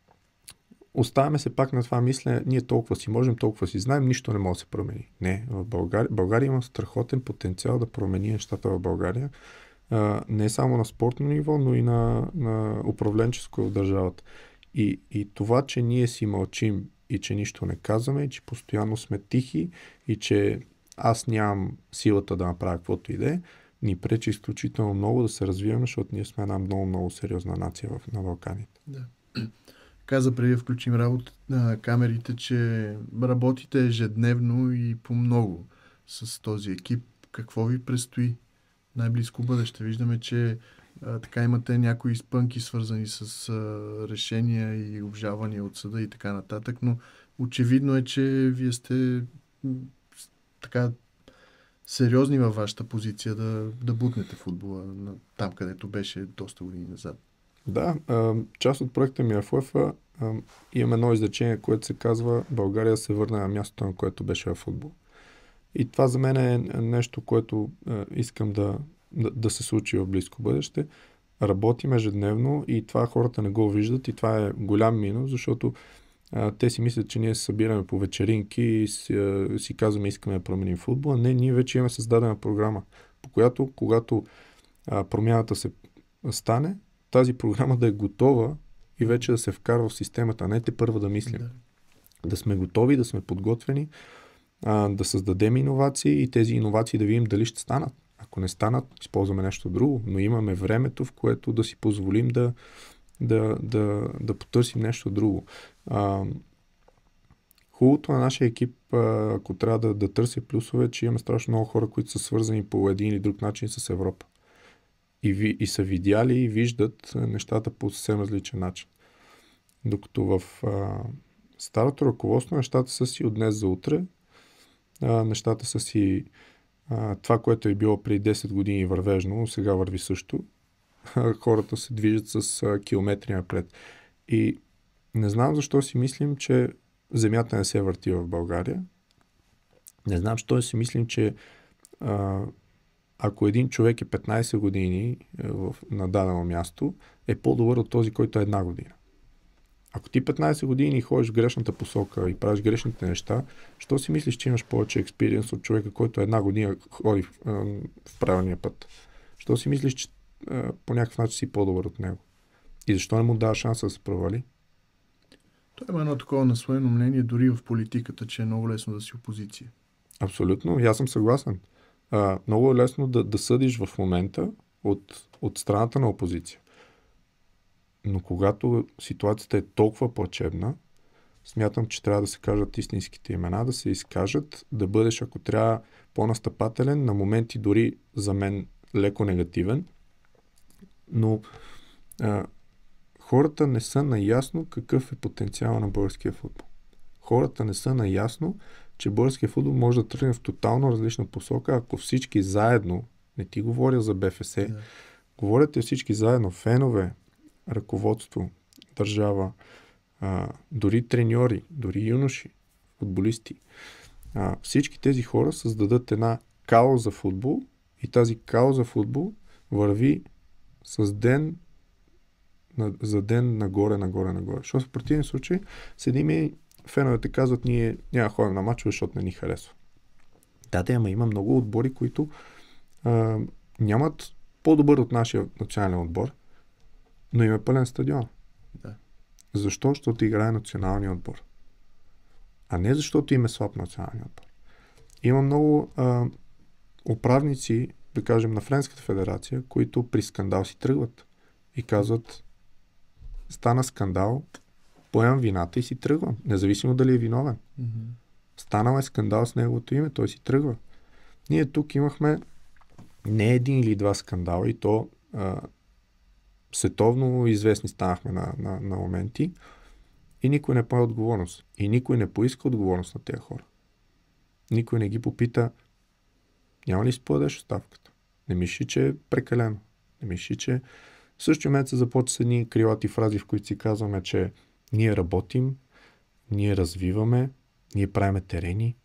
оставяме се пак на това мислене, ние толкова си можем, толкова си знаем, нищо не може да се промени. Не, в България, България има страхотен потенциал да промени нещата в България. А, не само на спортно ниво, но и на, на управленческо в държавата. И, и това, че ние си мълчим и че нищо не казваме, и че постоянно сме тихи и че аз нямам силата да направя каквото и да е, ни пречи изключително много да се развиваме, защото ние сме една много-много сериозна нация в, на Балканите. Да. Каза преди да включим работа на камерите, че работите ежедневно и по много с този екип. Какво ви предстои най-близко бъдеще? Виждаме, че а, така имате някои спънки, свързани с а, решения и обжалвания от съда и така нататък, но очевидно е, че вие сте м, така сериозни във вашата позиция да, да бутнете футбола на, там, където беше доста години назад. Да, а, част от проекта ми в УЕФА имаме едно изречение, което се казва България се върна на мястото, на което беше в футбол. И това за мен е нещо, което а, искам да, да, да се случи в близко бъдеще. Работим ежедневно и това хората не го виждат и това е голям минус, защото а, те си мислят, че ние се събираме по вечеринки и си, а, си казваме искаме да променим футбола. Не, ние вече имаме създадена програма, по която когато а, промяната се стане, тази програма да е готова и вече да се вкарва в системата, а не те първо да мислим. Да, да сме готови, да сме подготвени, а, да създадем иновации и тези иновации да видим дали ще станат. Ако не станат, използваме нещо друго, но имаме времето, в което да си позволим да, да, да, да потърсим нещо друго. А, хубавото на нашия екип, а, ако трябва да, да търся плюсове, че имаме страшно много хора, които са свързани по един или друг начин с Европа. И, ви, и са видяли и виждат нещата по съвсем различен начин. Докато в а, старото ръководство нещата са си от днес за утре, а, нещата са си а, това, което е било преди десет години вървежно, сега върви също. Хората се движат с а, километри напред. И не знам защо си мислим, че земята не се върти в България. Не знам защо си мислим, че а, ако един човек е петнайсет години в, на дадено място, е по-добър от този, който е една година. Ако ти петнайсет години ходиш в грешната посока и правиш грешните неща, що си мислиш, че имаш повече експириенс от човека, който една година ходи в, в правилния път? Що си мислиш, че а, по някакъв начин си по-добър от него? И защо не му дава шанса да се провали? Той има едно такова наслоено мнение дори в политиката, че е много лесно да си опозиция. Абсолютно, и аз съм съгласен. Uh, много е лесно да, да съдиш в момента, от, от страната на опозиция. Но когато ситуацията е толкова плачевна, смятам, че трябва да се кажат истинските имена, да се изкажат, да бъдеш, ако трябва, по-настъпателен, на моменти дори за мен леко негативен. Но а, хората не са наясно какъв е потенциал на българския футбол. Хората не са наясно, че българския футбол може да тръгне в тотално различна посока, ако всички заедно, не ти говоря за БФС, yeah. говорят всички заедно, фенове, ръководство, държава, а, дори треньори, дори юноши, футболисти. А, всички тези хора създадат една кауза футбол и тази кауза футбол върви с ден на, за ден нагоре, нагоре, нагоре. Защото в противен случай седим и феновете казват, ние няма ходим на мачове, защото не ни харесва. Да, да, ама има много отбори, които а, нямат по-добър от нашия национален отбор, но има пълен стадион. Да. Защо? Защото играе националния отбор. А не защото им е слаб националния отбор. Има много а, управници, да кажем, на Френската федерация, които при скандал си тръгват и казват, стана скандал, поемам вината и си тръгвам, независимо дали е виновен. Mm-hmm. Станал е скандал с неговото име, той си тръгва. Ние тук имахме не един или два скандала и то а, световно известни станахме на, на, на моменти и никой не пое отговорност. И никой не поиска отговорност на тези хора. Никой не ги попита, няма ли си подадеш оставката? Не мисли, че е прекалено. Не мисли, че в същия момент се започва с едни крилати фрази, в които си казваме, че ние работим, ние развиваме, ние правиме терени.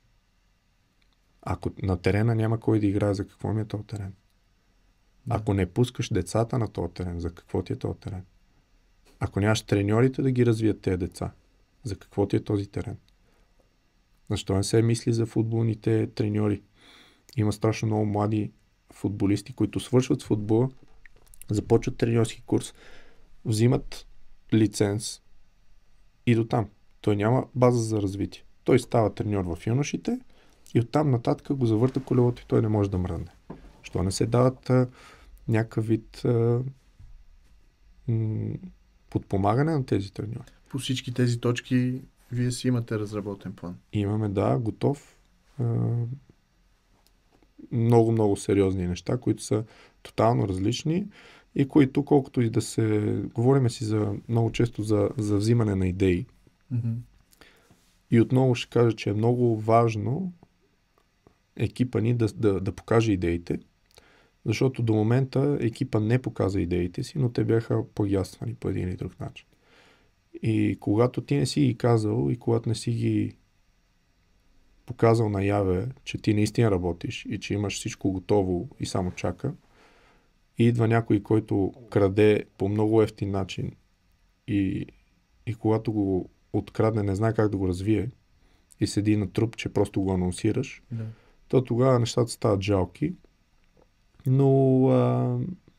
Ако на терена няма кой да играе, за какво ми е този терен? Да. Ако не пускаш децата на този терен, за какво ти е този терен? Ако нямаш треньорите да ги развият тези деца, за какво ти е този терен? Защо не се мисли за футболните треньори? Има страшно много млади футболисти, които свършват с футбола, започват треньорски курс, взимат лиценз и до там. Той няма база за развитие. Той става треньор в юношите и оттам нататък го завърта колелото и той не може да мръдне. Що не се дават а, някакъв вид а, м- подпомагане на тези треньори? По всички тези точки вие си имате разработен план. Имаме, да, готов. Много-много сериозни неща, които са тотално различни и които, колкото и да се... Говориме си за, много често за, за взимане на идеи. Mm-hmm. И отново ще кажа, че е много важно екипа ни да, да, да покаже идеите, защото до момента екипа не показа идеите си, но те бяха пояснени по един или друг начин. И когато ти не си ги казал и когато не си ги показал наяве, че ти наистина работиш и че имаш всичко готово и само чака, и идва някой, който краде по много евтин начин и, и когато го открадне, не знае как да го развие и седи на труп, че просто го анонсираш, да. То тогава нещата стават жалки. Но а,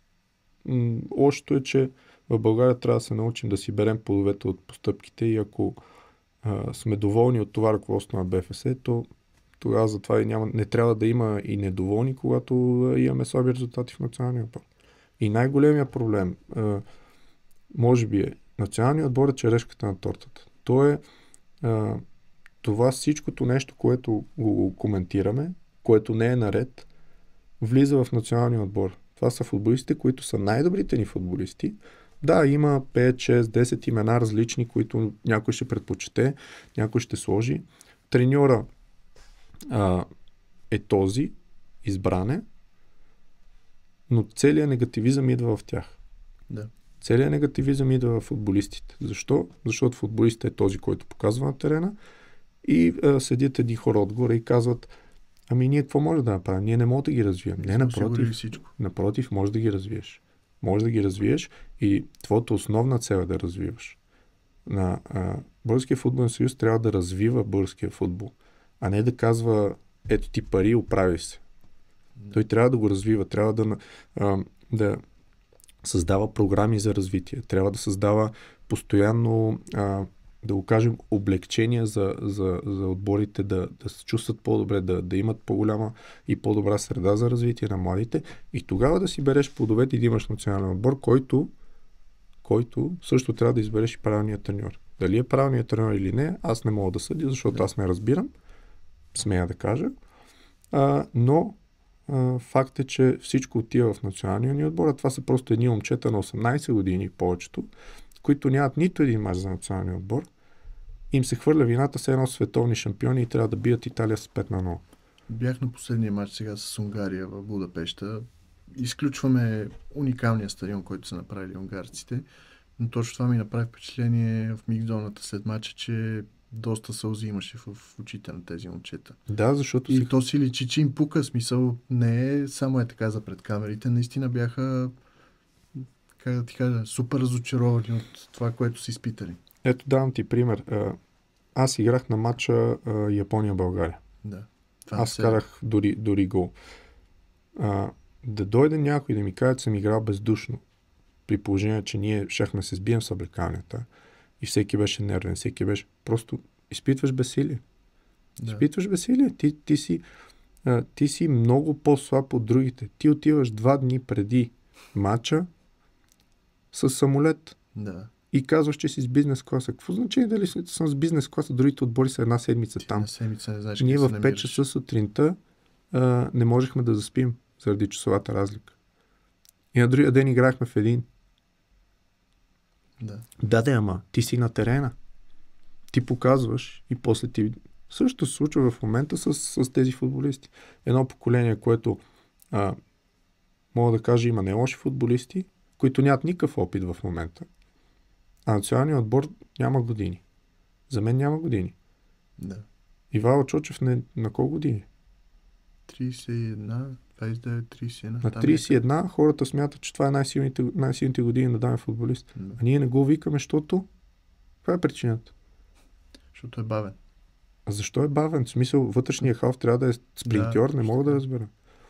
м- лошото е, че в България трябва да се научим да си берем плодовете от постъпките и ако а, сме доволни от това ръководство на БФС, то тогава затова и няма, не трябва да има и недоволни, когато а, имаме слаби резултати в националния отбор. И най-големия проблем, а, може би е, националният отбор е черешката на тортата. То е а, това всичкото нещо, което го коментираме, което не е наред, влиза в националния отбор. Това са футболистите, които са най-добрите ни футболисти. Да, има пет, шест, десет имена различни, които някой ще предпочете, някой ще сложи. Треньора а, е този, избране, но целият негативизъм идва в тях. Да. Целият негативизъм идва в футболистите. Защо? Защото футболистът е този, който показва на терена и а, седят едни хора отгоре и казват: ами ние какво може да направим? Ние не можем да ги развием. Не, напротив, напротив, може да ги развиеш. Може да ги развиеш и твоята основна цел е да развиваш. На а, Българския футболен съюз трябва да развива българския футбол, а не да казва: ето ти пари, оправи се. Да. Той трябва да го развива, трябва да, а, да създава програми за развитие, трябва да създава постоянно а, да го кажем, облегчения за, за, за отборите да, да се чувстват по-добре, да, да имат по-голяма и по-добра среда за развитие на младите и тогава да си береш плодовете и да имаш национален отбор, който, който също трябва да избереш и правилния треньор. Дали е правилният треньор или не, аз не мога да съдя, защото да. Аз не разбирам, смея да кажа, а, но а, факт е, че всичко отива в националния ни отбор, а това са просто едни момчета на осемнайсет години повечето, които нямат нито един мач за националния отбор, им се хвърля вината с едно световни шампиони и трябва да бият Италия с пет на нула. Бях на последния матч сега с Унгария в Будапеща. Изключваме уникалния стадион, който са направили унгарците, но точно това ми направи впечатление в микзоната след матча, че доста сълзи имаше в очите на тези момчета. Да, защото и си... то си личи, че им пука, смисъл не е само е така за пред камерите, наистина бяха, как да ти кажа, супер разочаровани от това, което си изпитали. Ето давам ти пример. Аз играх на матча Япония-България. Да. Аз карах дори, дори гол. А, да дойде някой да ми каже, че съм играл бездушно, при положение, че ние щяхме се сбием с облекалнята и всеки беше нервен, всеки беше... Просто изпитваш безсилие. Да. Изпитваш безсилие. Ти, ти, си, а, ти си много по-слаб от другите. Ти отиваш два дни преди матча с самолет. Да. И казваш, че си с бизнес класа. Какво значение дали съм с бизнес класа? Другите отбори са една седмица Ти там. Една седмица не знаеш. Ние в пет часа сутринта а, не можехме да заспим заради часовата разлика. И на другия ден играхме в един. Да. Да, да, ама ти си на терена. Ти показваш и после ти... Също се случва в момента с, с тези футболисти. Едно поколение, което а, мога да кажа има не лоши футболисти, които нямат никакъв опит в момента. А националният отбор няма години. За мен няма години. Да. Ивайло Чочев не, на колко години? трийсет и една, двайсет и девет, трийсет и една. На трийсет и една хората смятат, че това е най-силните, най-силните години да даме футболист. Да. А ние не го викаме, защото... Каква е причината? Защото е бавен. А защо е бавен? В смисъл, вътрешния халф трябва да е спринтьор, да, не мога да разбера.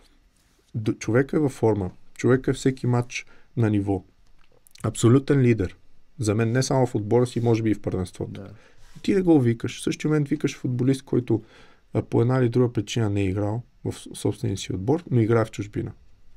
Човека е във форма. Човека е всеки матч на ниво. Абсолютен лидер. За мен не само в отбора си, може би и в първенството. Да. Ти не го викаш. В същия момент викаш футболист, който а, по една или друга причина не е играл в собствения си отбор, но играе в чужбина.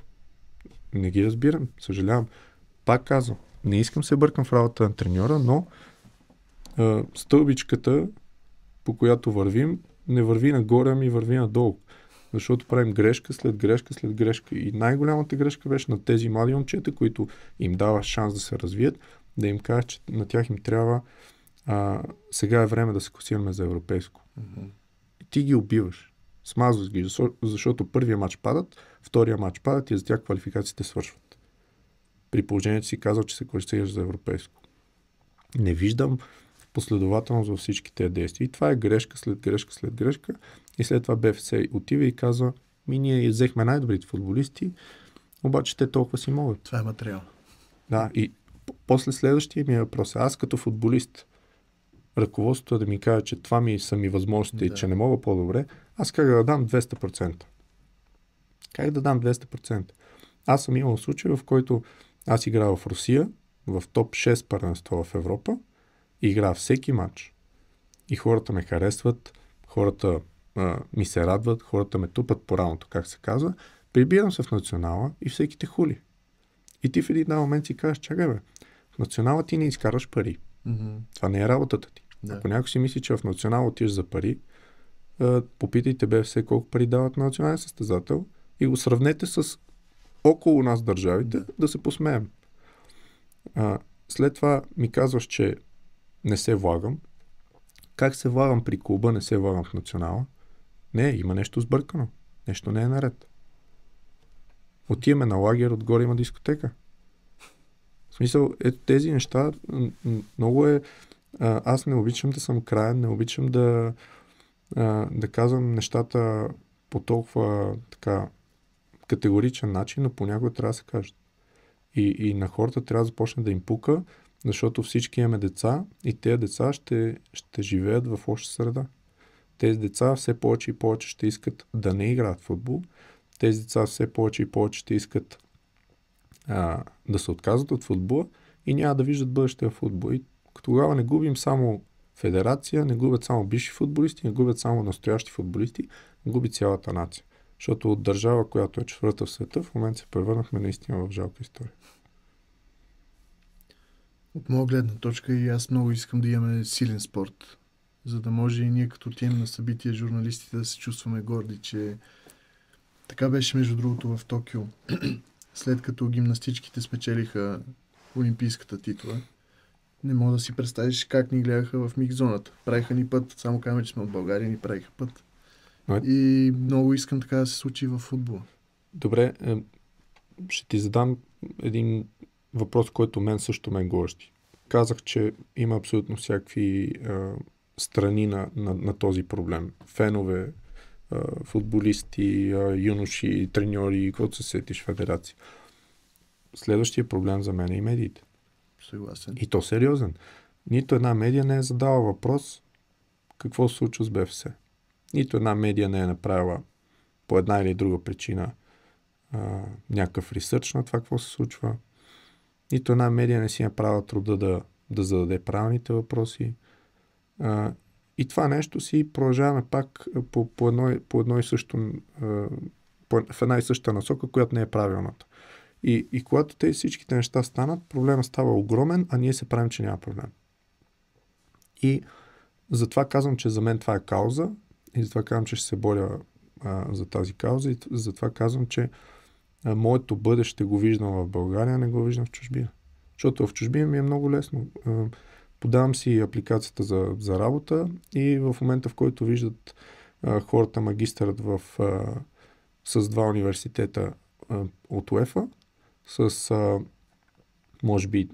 Не ги разбирам. Съжалявам. Пак казвам, не искам се бъркам в работа на треньора, но а, стълбичката, по която вървим, не върви нагоре, ами върви надолу. Защото правим грешка след грешка след грешка. И най-голямата грешка беше на тези млади момчета, които им дава шанс да се развият, да им кажа, че на тях им трябва а, сега е време да се класираме за европейско. Mm-hmm. И ти ги убиваш. Смазваш ги, защото първия матч падат, втория матч падат и за тях квалификациите свършват. При положението си казал, че се класираш за европейско. Не виждам последователност във всички тези действия. И това е грешка след грешка след грешка. И след това БФС отива и казва, ми ние взехме най-добрите футболисти, обаче те толкова си могат. Това е материал. Да, и после следващия ми въпрос. Аз като футболист, ръководството да ми каже, че това ми са ми възможности, да. Че не мога по-добре, аз как да дам двеста процента? Как да дам двеста процента? Аз съм имал случай, в който аз играя в Русия, в топ шест първенства в Европа, и играя всеки матч. И хората ме харесват, хората а, ми се радват, хората ме тупат по рамото, как се казва. Прибирам се в национала и всеки те хули. И ти в един момент си кажеш, чакай бе, в национала ти не изкарваш пари. Mm-hmm. Това не е работата ти. Да. Ако някой си мисли, че в национала отиш за пари, а, попитайте БФС колко пари дават на национален състезател и го сравнете с около нас държавите, да, да се посмеем. А, след това ми казваш, че не се влагам. Как се влагам при клуба, не се влагам в национала? Не, има нещо сбъркано. Нещо не е наред. Отиваме на лагер, отгоре има дискотека. В смисъл, ето тези неща много е... А, аз не обичам да съм краен, не обичам да, а, да казвам нещата по толкова така категоричен начин, но понякога трябва да се кажат. И, и на хората трябва да започне да им пука, защото всички имаме деца и тези деца ще, ще живеят в лоша среда. Тези деца все повече и повече ще искат да не играят в футбол. Тези деца все повече и повече ще искат а, да се отказват от футбола и няма да виждат бъдеще в футбол. И тогава не губим само федерация, не губят само бивши футболисти, не губят само настоящи футболисти, губи цялата нация. Защото от държава, която е четвърта в света, в момента се превърнахме наистина в жалка история. От моя гледна точка и аз много искам да имаме силен спорт, за да може и ние като отидем на събития, журналистите да се чувстваме горди, че така беше между другото в Токио. След като гимнастичките спечелиха олимпийската титла, не мога да си представиш как ни гледаха в микс-зоната. Правиха ни път, само казваме, че сме от България, ни правиха път. Но... И много искам така да се случи в футбола. Добре, ще ти задам един въпрос, който мен също ме гощи. Казах, че има абсолютно всякакви а, страни на, на, на този проблем. Фенове, а, футболисти, а, юноши, треньори, каквото се сетиш, федерации. Следващия проблем за мен е и медиите. Съгласен. И то сериозен. Нито една медия не е задала въпрос какво се случва с БФС. Нито една медия не е направила по една или друга причина а, някакъв ресърч на това какво се случва. Нито една медия не си е направила труда да, да зададе правилните въпроси. А, и това нещо си продължаваме пак по, по, едно, по едно и също, а, по, в една и съща насока, която не е правилната. И, и когато тези всичките неща станат, проблема става огромен, а ние се правим, че няма проблем. И затова казвам, че за мен това е кауза и затова казвам, че ще се боря а, за тази кауза и затова казвам, че а, моето бъдеще го виждам в България, не го виждам в чужбина. Защото в чужбина ми е много лесно. А, подавам си апликацията за, за работа и в момента, в който виждат а, хората магистърът в, а, с два университета а, от УЕФА, с а, може би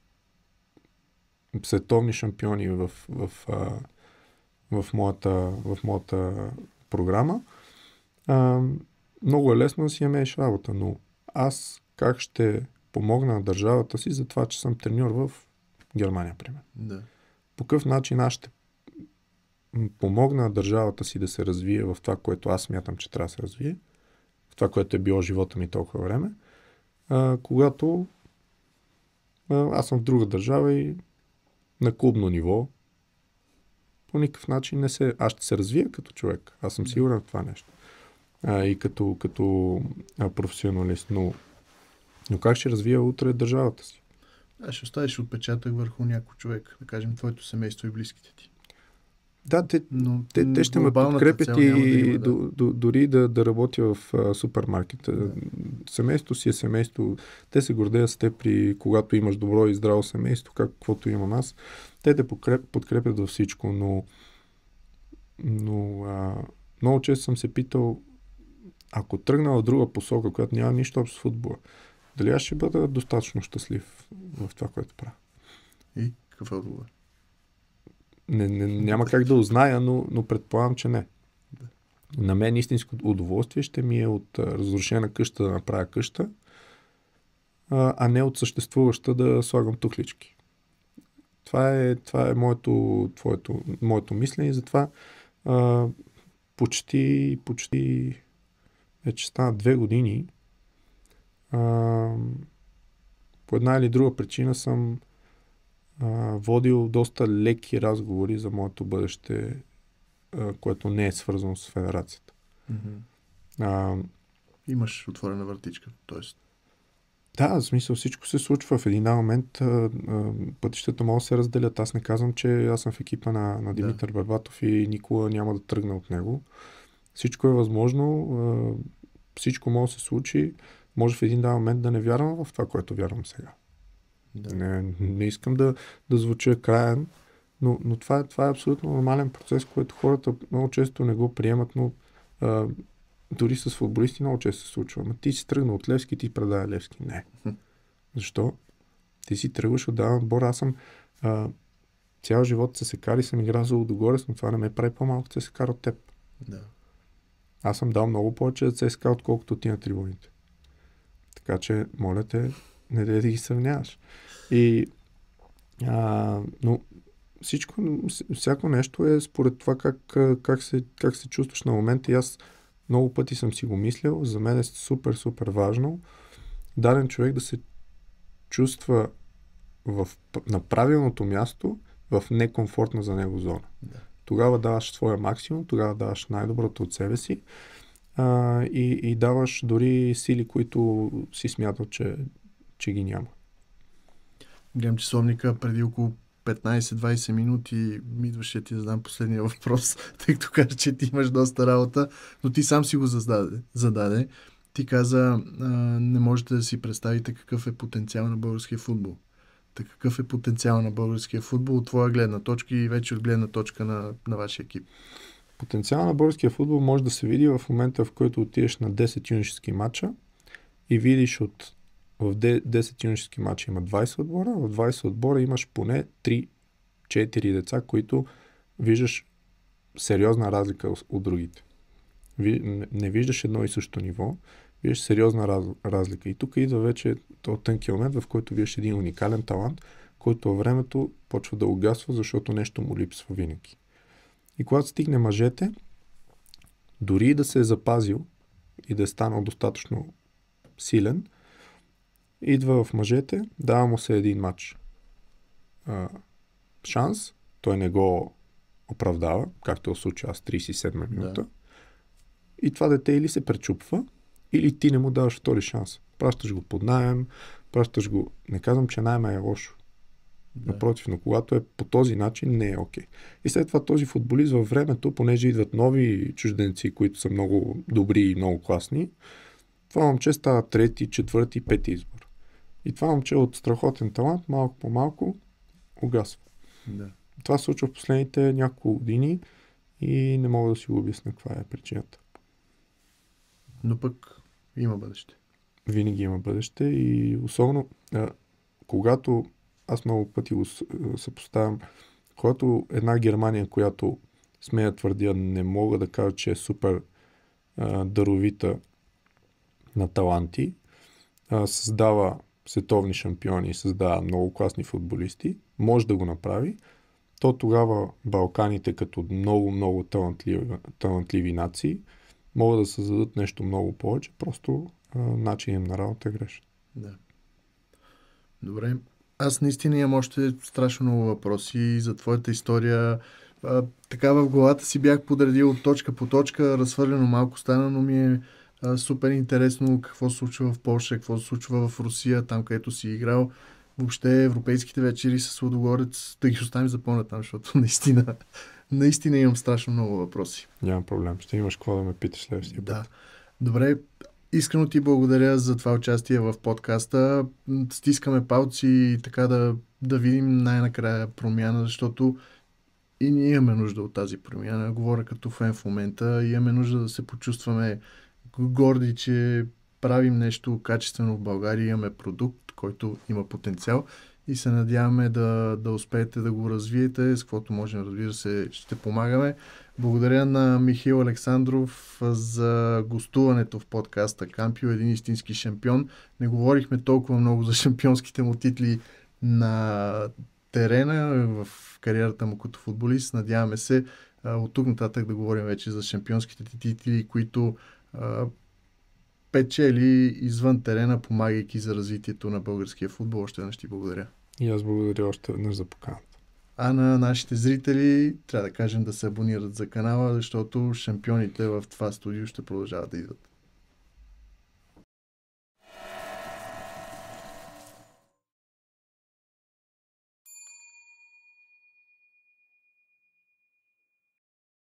световни шампиони в, в, а, в, моята, в моята програма, а, много е лесно да си имееш работа, но аз как ще помогна на държавата си за това, че съм треньор в Германия, примерно. Да. По какъв начин аз ще помогна на държавата си да се развие в това, което аз смятам, че трябва да се развие, в това, което е било живота ми толкова време, а, когато а, аз съм в друга държава и на клубно ниво по никакъв начин не се... Аз ще се развия като човек. Аз съм сигурен в това нещо. А, и като, като а, професионалист. Но, но как ще развия утре държавата си? А ще оставиш отпечатък върху някой човек, да кажем твоето семейство и близките ти. Да, те, но те, те ще ме подкрепят и да има, да. до, до, дори да, да работя в а, супермаркета. Да. Семейството си е семейство. Те се гордеят с теб, при когато имаш добро и здраво семейство, каквото имам аз. Те те подкреп, подкрепят във всичко, но, но а, много често съм се питал, ако тръгна в друга посока, която няма нищо общо с футбола, дали аз ще бъда достатъчно щастлив в това, което правя? И какъв е отговор? Не, не, няма как да узная, но, но предполагам, че не. Да. На мен истинско удоволствие ще ми е от а, разрушена къща да направя къща, а, а не от съществуваща да слагам тухлички. Това е, това е моето, твоето, моето мислене и затова а, почти, почти вече стана две години а, по една или друга причина съм Uh, водил доста леки разговори за моето бъдеще, uh, което не е свързано с федерацията. Mm-hmm. Uh, Имаш отворена вратичка, т.е. Да, в смисъл всичко се случва. В един момент uh, uh, пътищата могат да се разделят. Аз не казвам, че аз съм в екипа на, на Димитър да. Барбатов и никога няма да тръгна от него. Всичко е възможно, uh, всичко може да се случи. Може в един момент да не вярвам в това, което вярвам сега. Да. Не, не искам да, да звуча краен, но, но това, е, това е абсолютно нормален процес, който хората много често не го приемат, но а, дори с футболисти много често се случва. Ама ти си тръгна от Левски, ти предава Левски. Не. Защо? Ти си тръгваш от даден отбор. Аз съм а, цял живот се секари, съм играл за Лудогорец, но това не ме прави по-малко се секар от теб. Да. Аз съм дал много повече за ЦСКА, отколкото ти на трибуните. Така че, моля те, не дай да ги сравняваш. И, а, но всичко, всяко нещо е според това как, как, се, как се чувстваш на момента. И аз много пъти съм си го мислил. За мен е супер, супер важно даден човек да се чувства в, на правилното място в некомфортна за него зона. Да. Тогава даваш своя максимум, тогава даваш най-доброто от себе си а, и, и даваш дори сили, които си смятал, че, че ги няма. Гледам часовника преди около петнайсет-двайсет минути ми идваше ти да задам последния въпрос, тъй като кажа, че ти имаш доста работа, но ти сам си го зададе. зададе. Ти каза, а, не можете да си представите какъв е потенциал на българския футбол. Так, какъв е потенциал на българския футбол от твоя гледна точка и вече от гледна точка на, на вашия екип? Потенциал на българския футбол може да се види в момента, в който отидеш на десет юношески матча и видиш от в десет юношески матча има двайсет отбора, в двайсет отбора имаш поне три-четири деца, които виждаш сериозна разлика от другите. Не виждаш едно и също ниво, виждаш сериозна раз, разлика. И тук идва вече този тънкия момент, в който виждаш един уникален талант, който във времето почва да угасва, защото нещо му липсва винаги. И когато стигне мъжете, дори да се е запазил и да е станал достатъчно силен, идва в мъжете, дава му се един матч а, шанс, той не го оправдава, както в случая с трийсет и седма минута. Да. И това дете или се пречупва, или ти не му даваш втори шанс. Пращаш го под наем, пращаш го... Не казвам, че найема е лошо. Да. Напротив, но когато е по този начин, не е окей. Okay. И след това този футболист във времето, понеже идват нови чужденци, които са много добри и много класни, това момче става трети, четвърти, пети избор. И това момче от страхотен талант, малко по малко, угасва. Да. Това се случва в последните няколко години и не мога да си го обясня каква е причината. Но пък има бъдеще. Винаги има бъдеще и особено а, когато аз много пъти го съпоставям, когато една Германия, която смея твърдя, не мога да кажа, че е супер а, даровита на таланти, а, създава световни шампиони, създава много класни футболисти, може да го направи, то тогава Балканите като много-много талантливи, талантливи нации могат да създадат нещо много повече, просто а, начин на работа е грешен. Да. Добре. Аз наистина имам още страшно много въпроси за твоята история. А, така в главата си бях подредил от точка по точка, разхвърлено малко стана, но ми е а, супер интересно какво се случва в Полша, какво се случва в Русия, там където си играл. Въобще европейските вечери с Лудогорец, да ги оставим за по-натам, защото наистина, наистина имам страшно много въпроси. Нямам проблем. Ще имаш какво да ме питаш следващия път. Да. Добре. Искрено ти благодаря за това участие в подкаста. Стискаме палци и така да, да видим най-накрая промяна, защото и ние имаме нужда от тази промяна. Говоря като фен в момента. Имаме нужда да се почувстваме горди, че правим нещо качествено в България. Имаме продукт, който има потенциал и се надяваме да, да успеете да го развиете. С каквото можем, разбира се, ще помагаме. Благодаря на Михаил Александров за гостуването в подкаста Кампио, един истински шампион. Не говорихме толкова много за шампионските му титли на терена в кариерата му като футболист. Надяваме се от тук нататък да говорим вече за шампионските титли, които а, печели извън терена, помагайки за развитието на българския футбол. Още веднъж ти благодаря. И аз благодаря още веднъж за поканата. А на нашите зрители трябва да кажем да се абонират за канала, защото шампионите в това студио ще продължават да идват.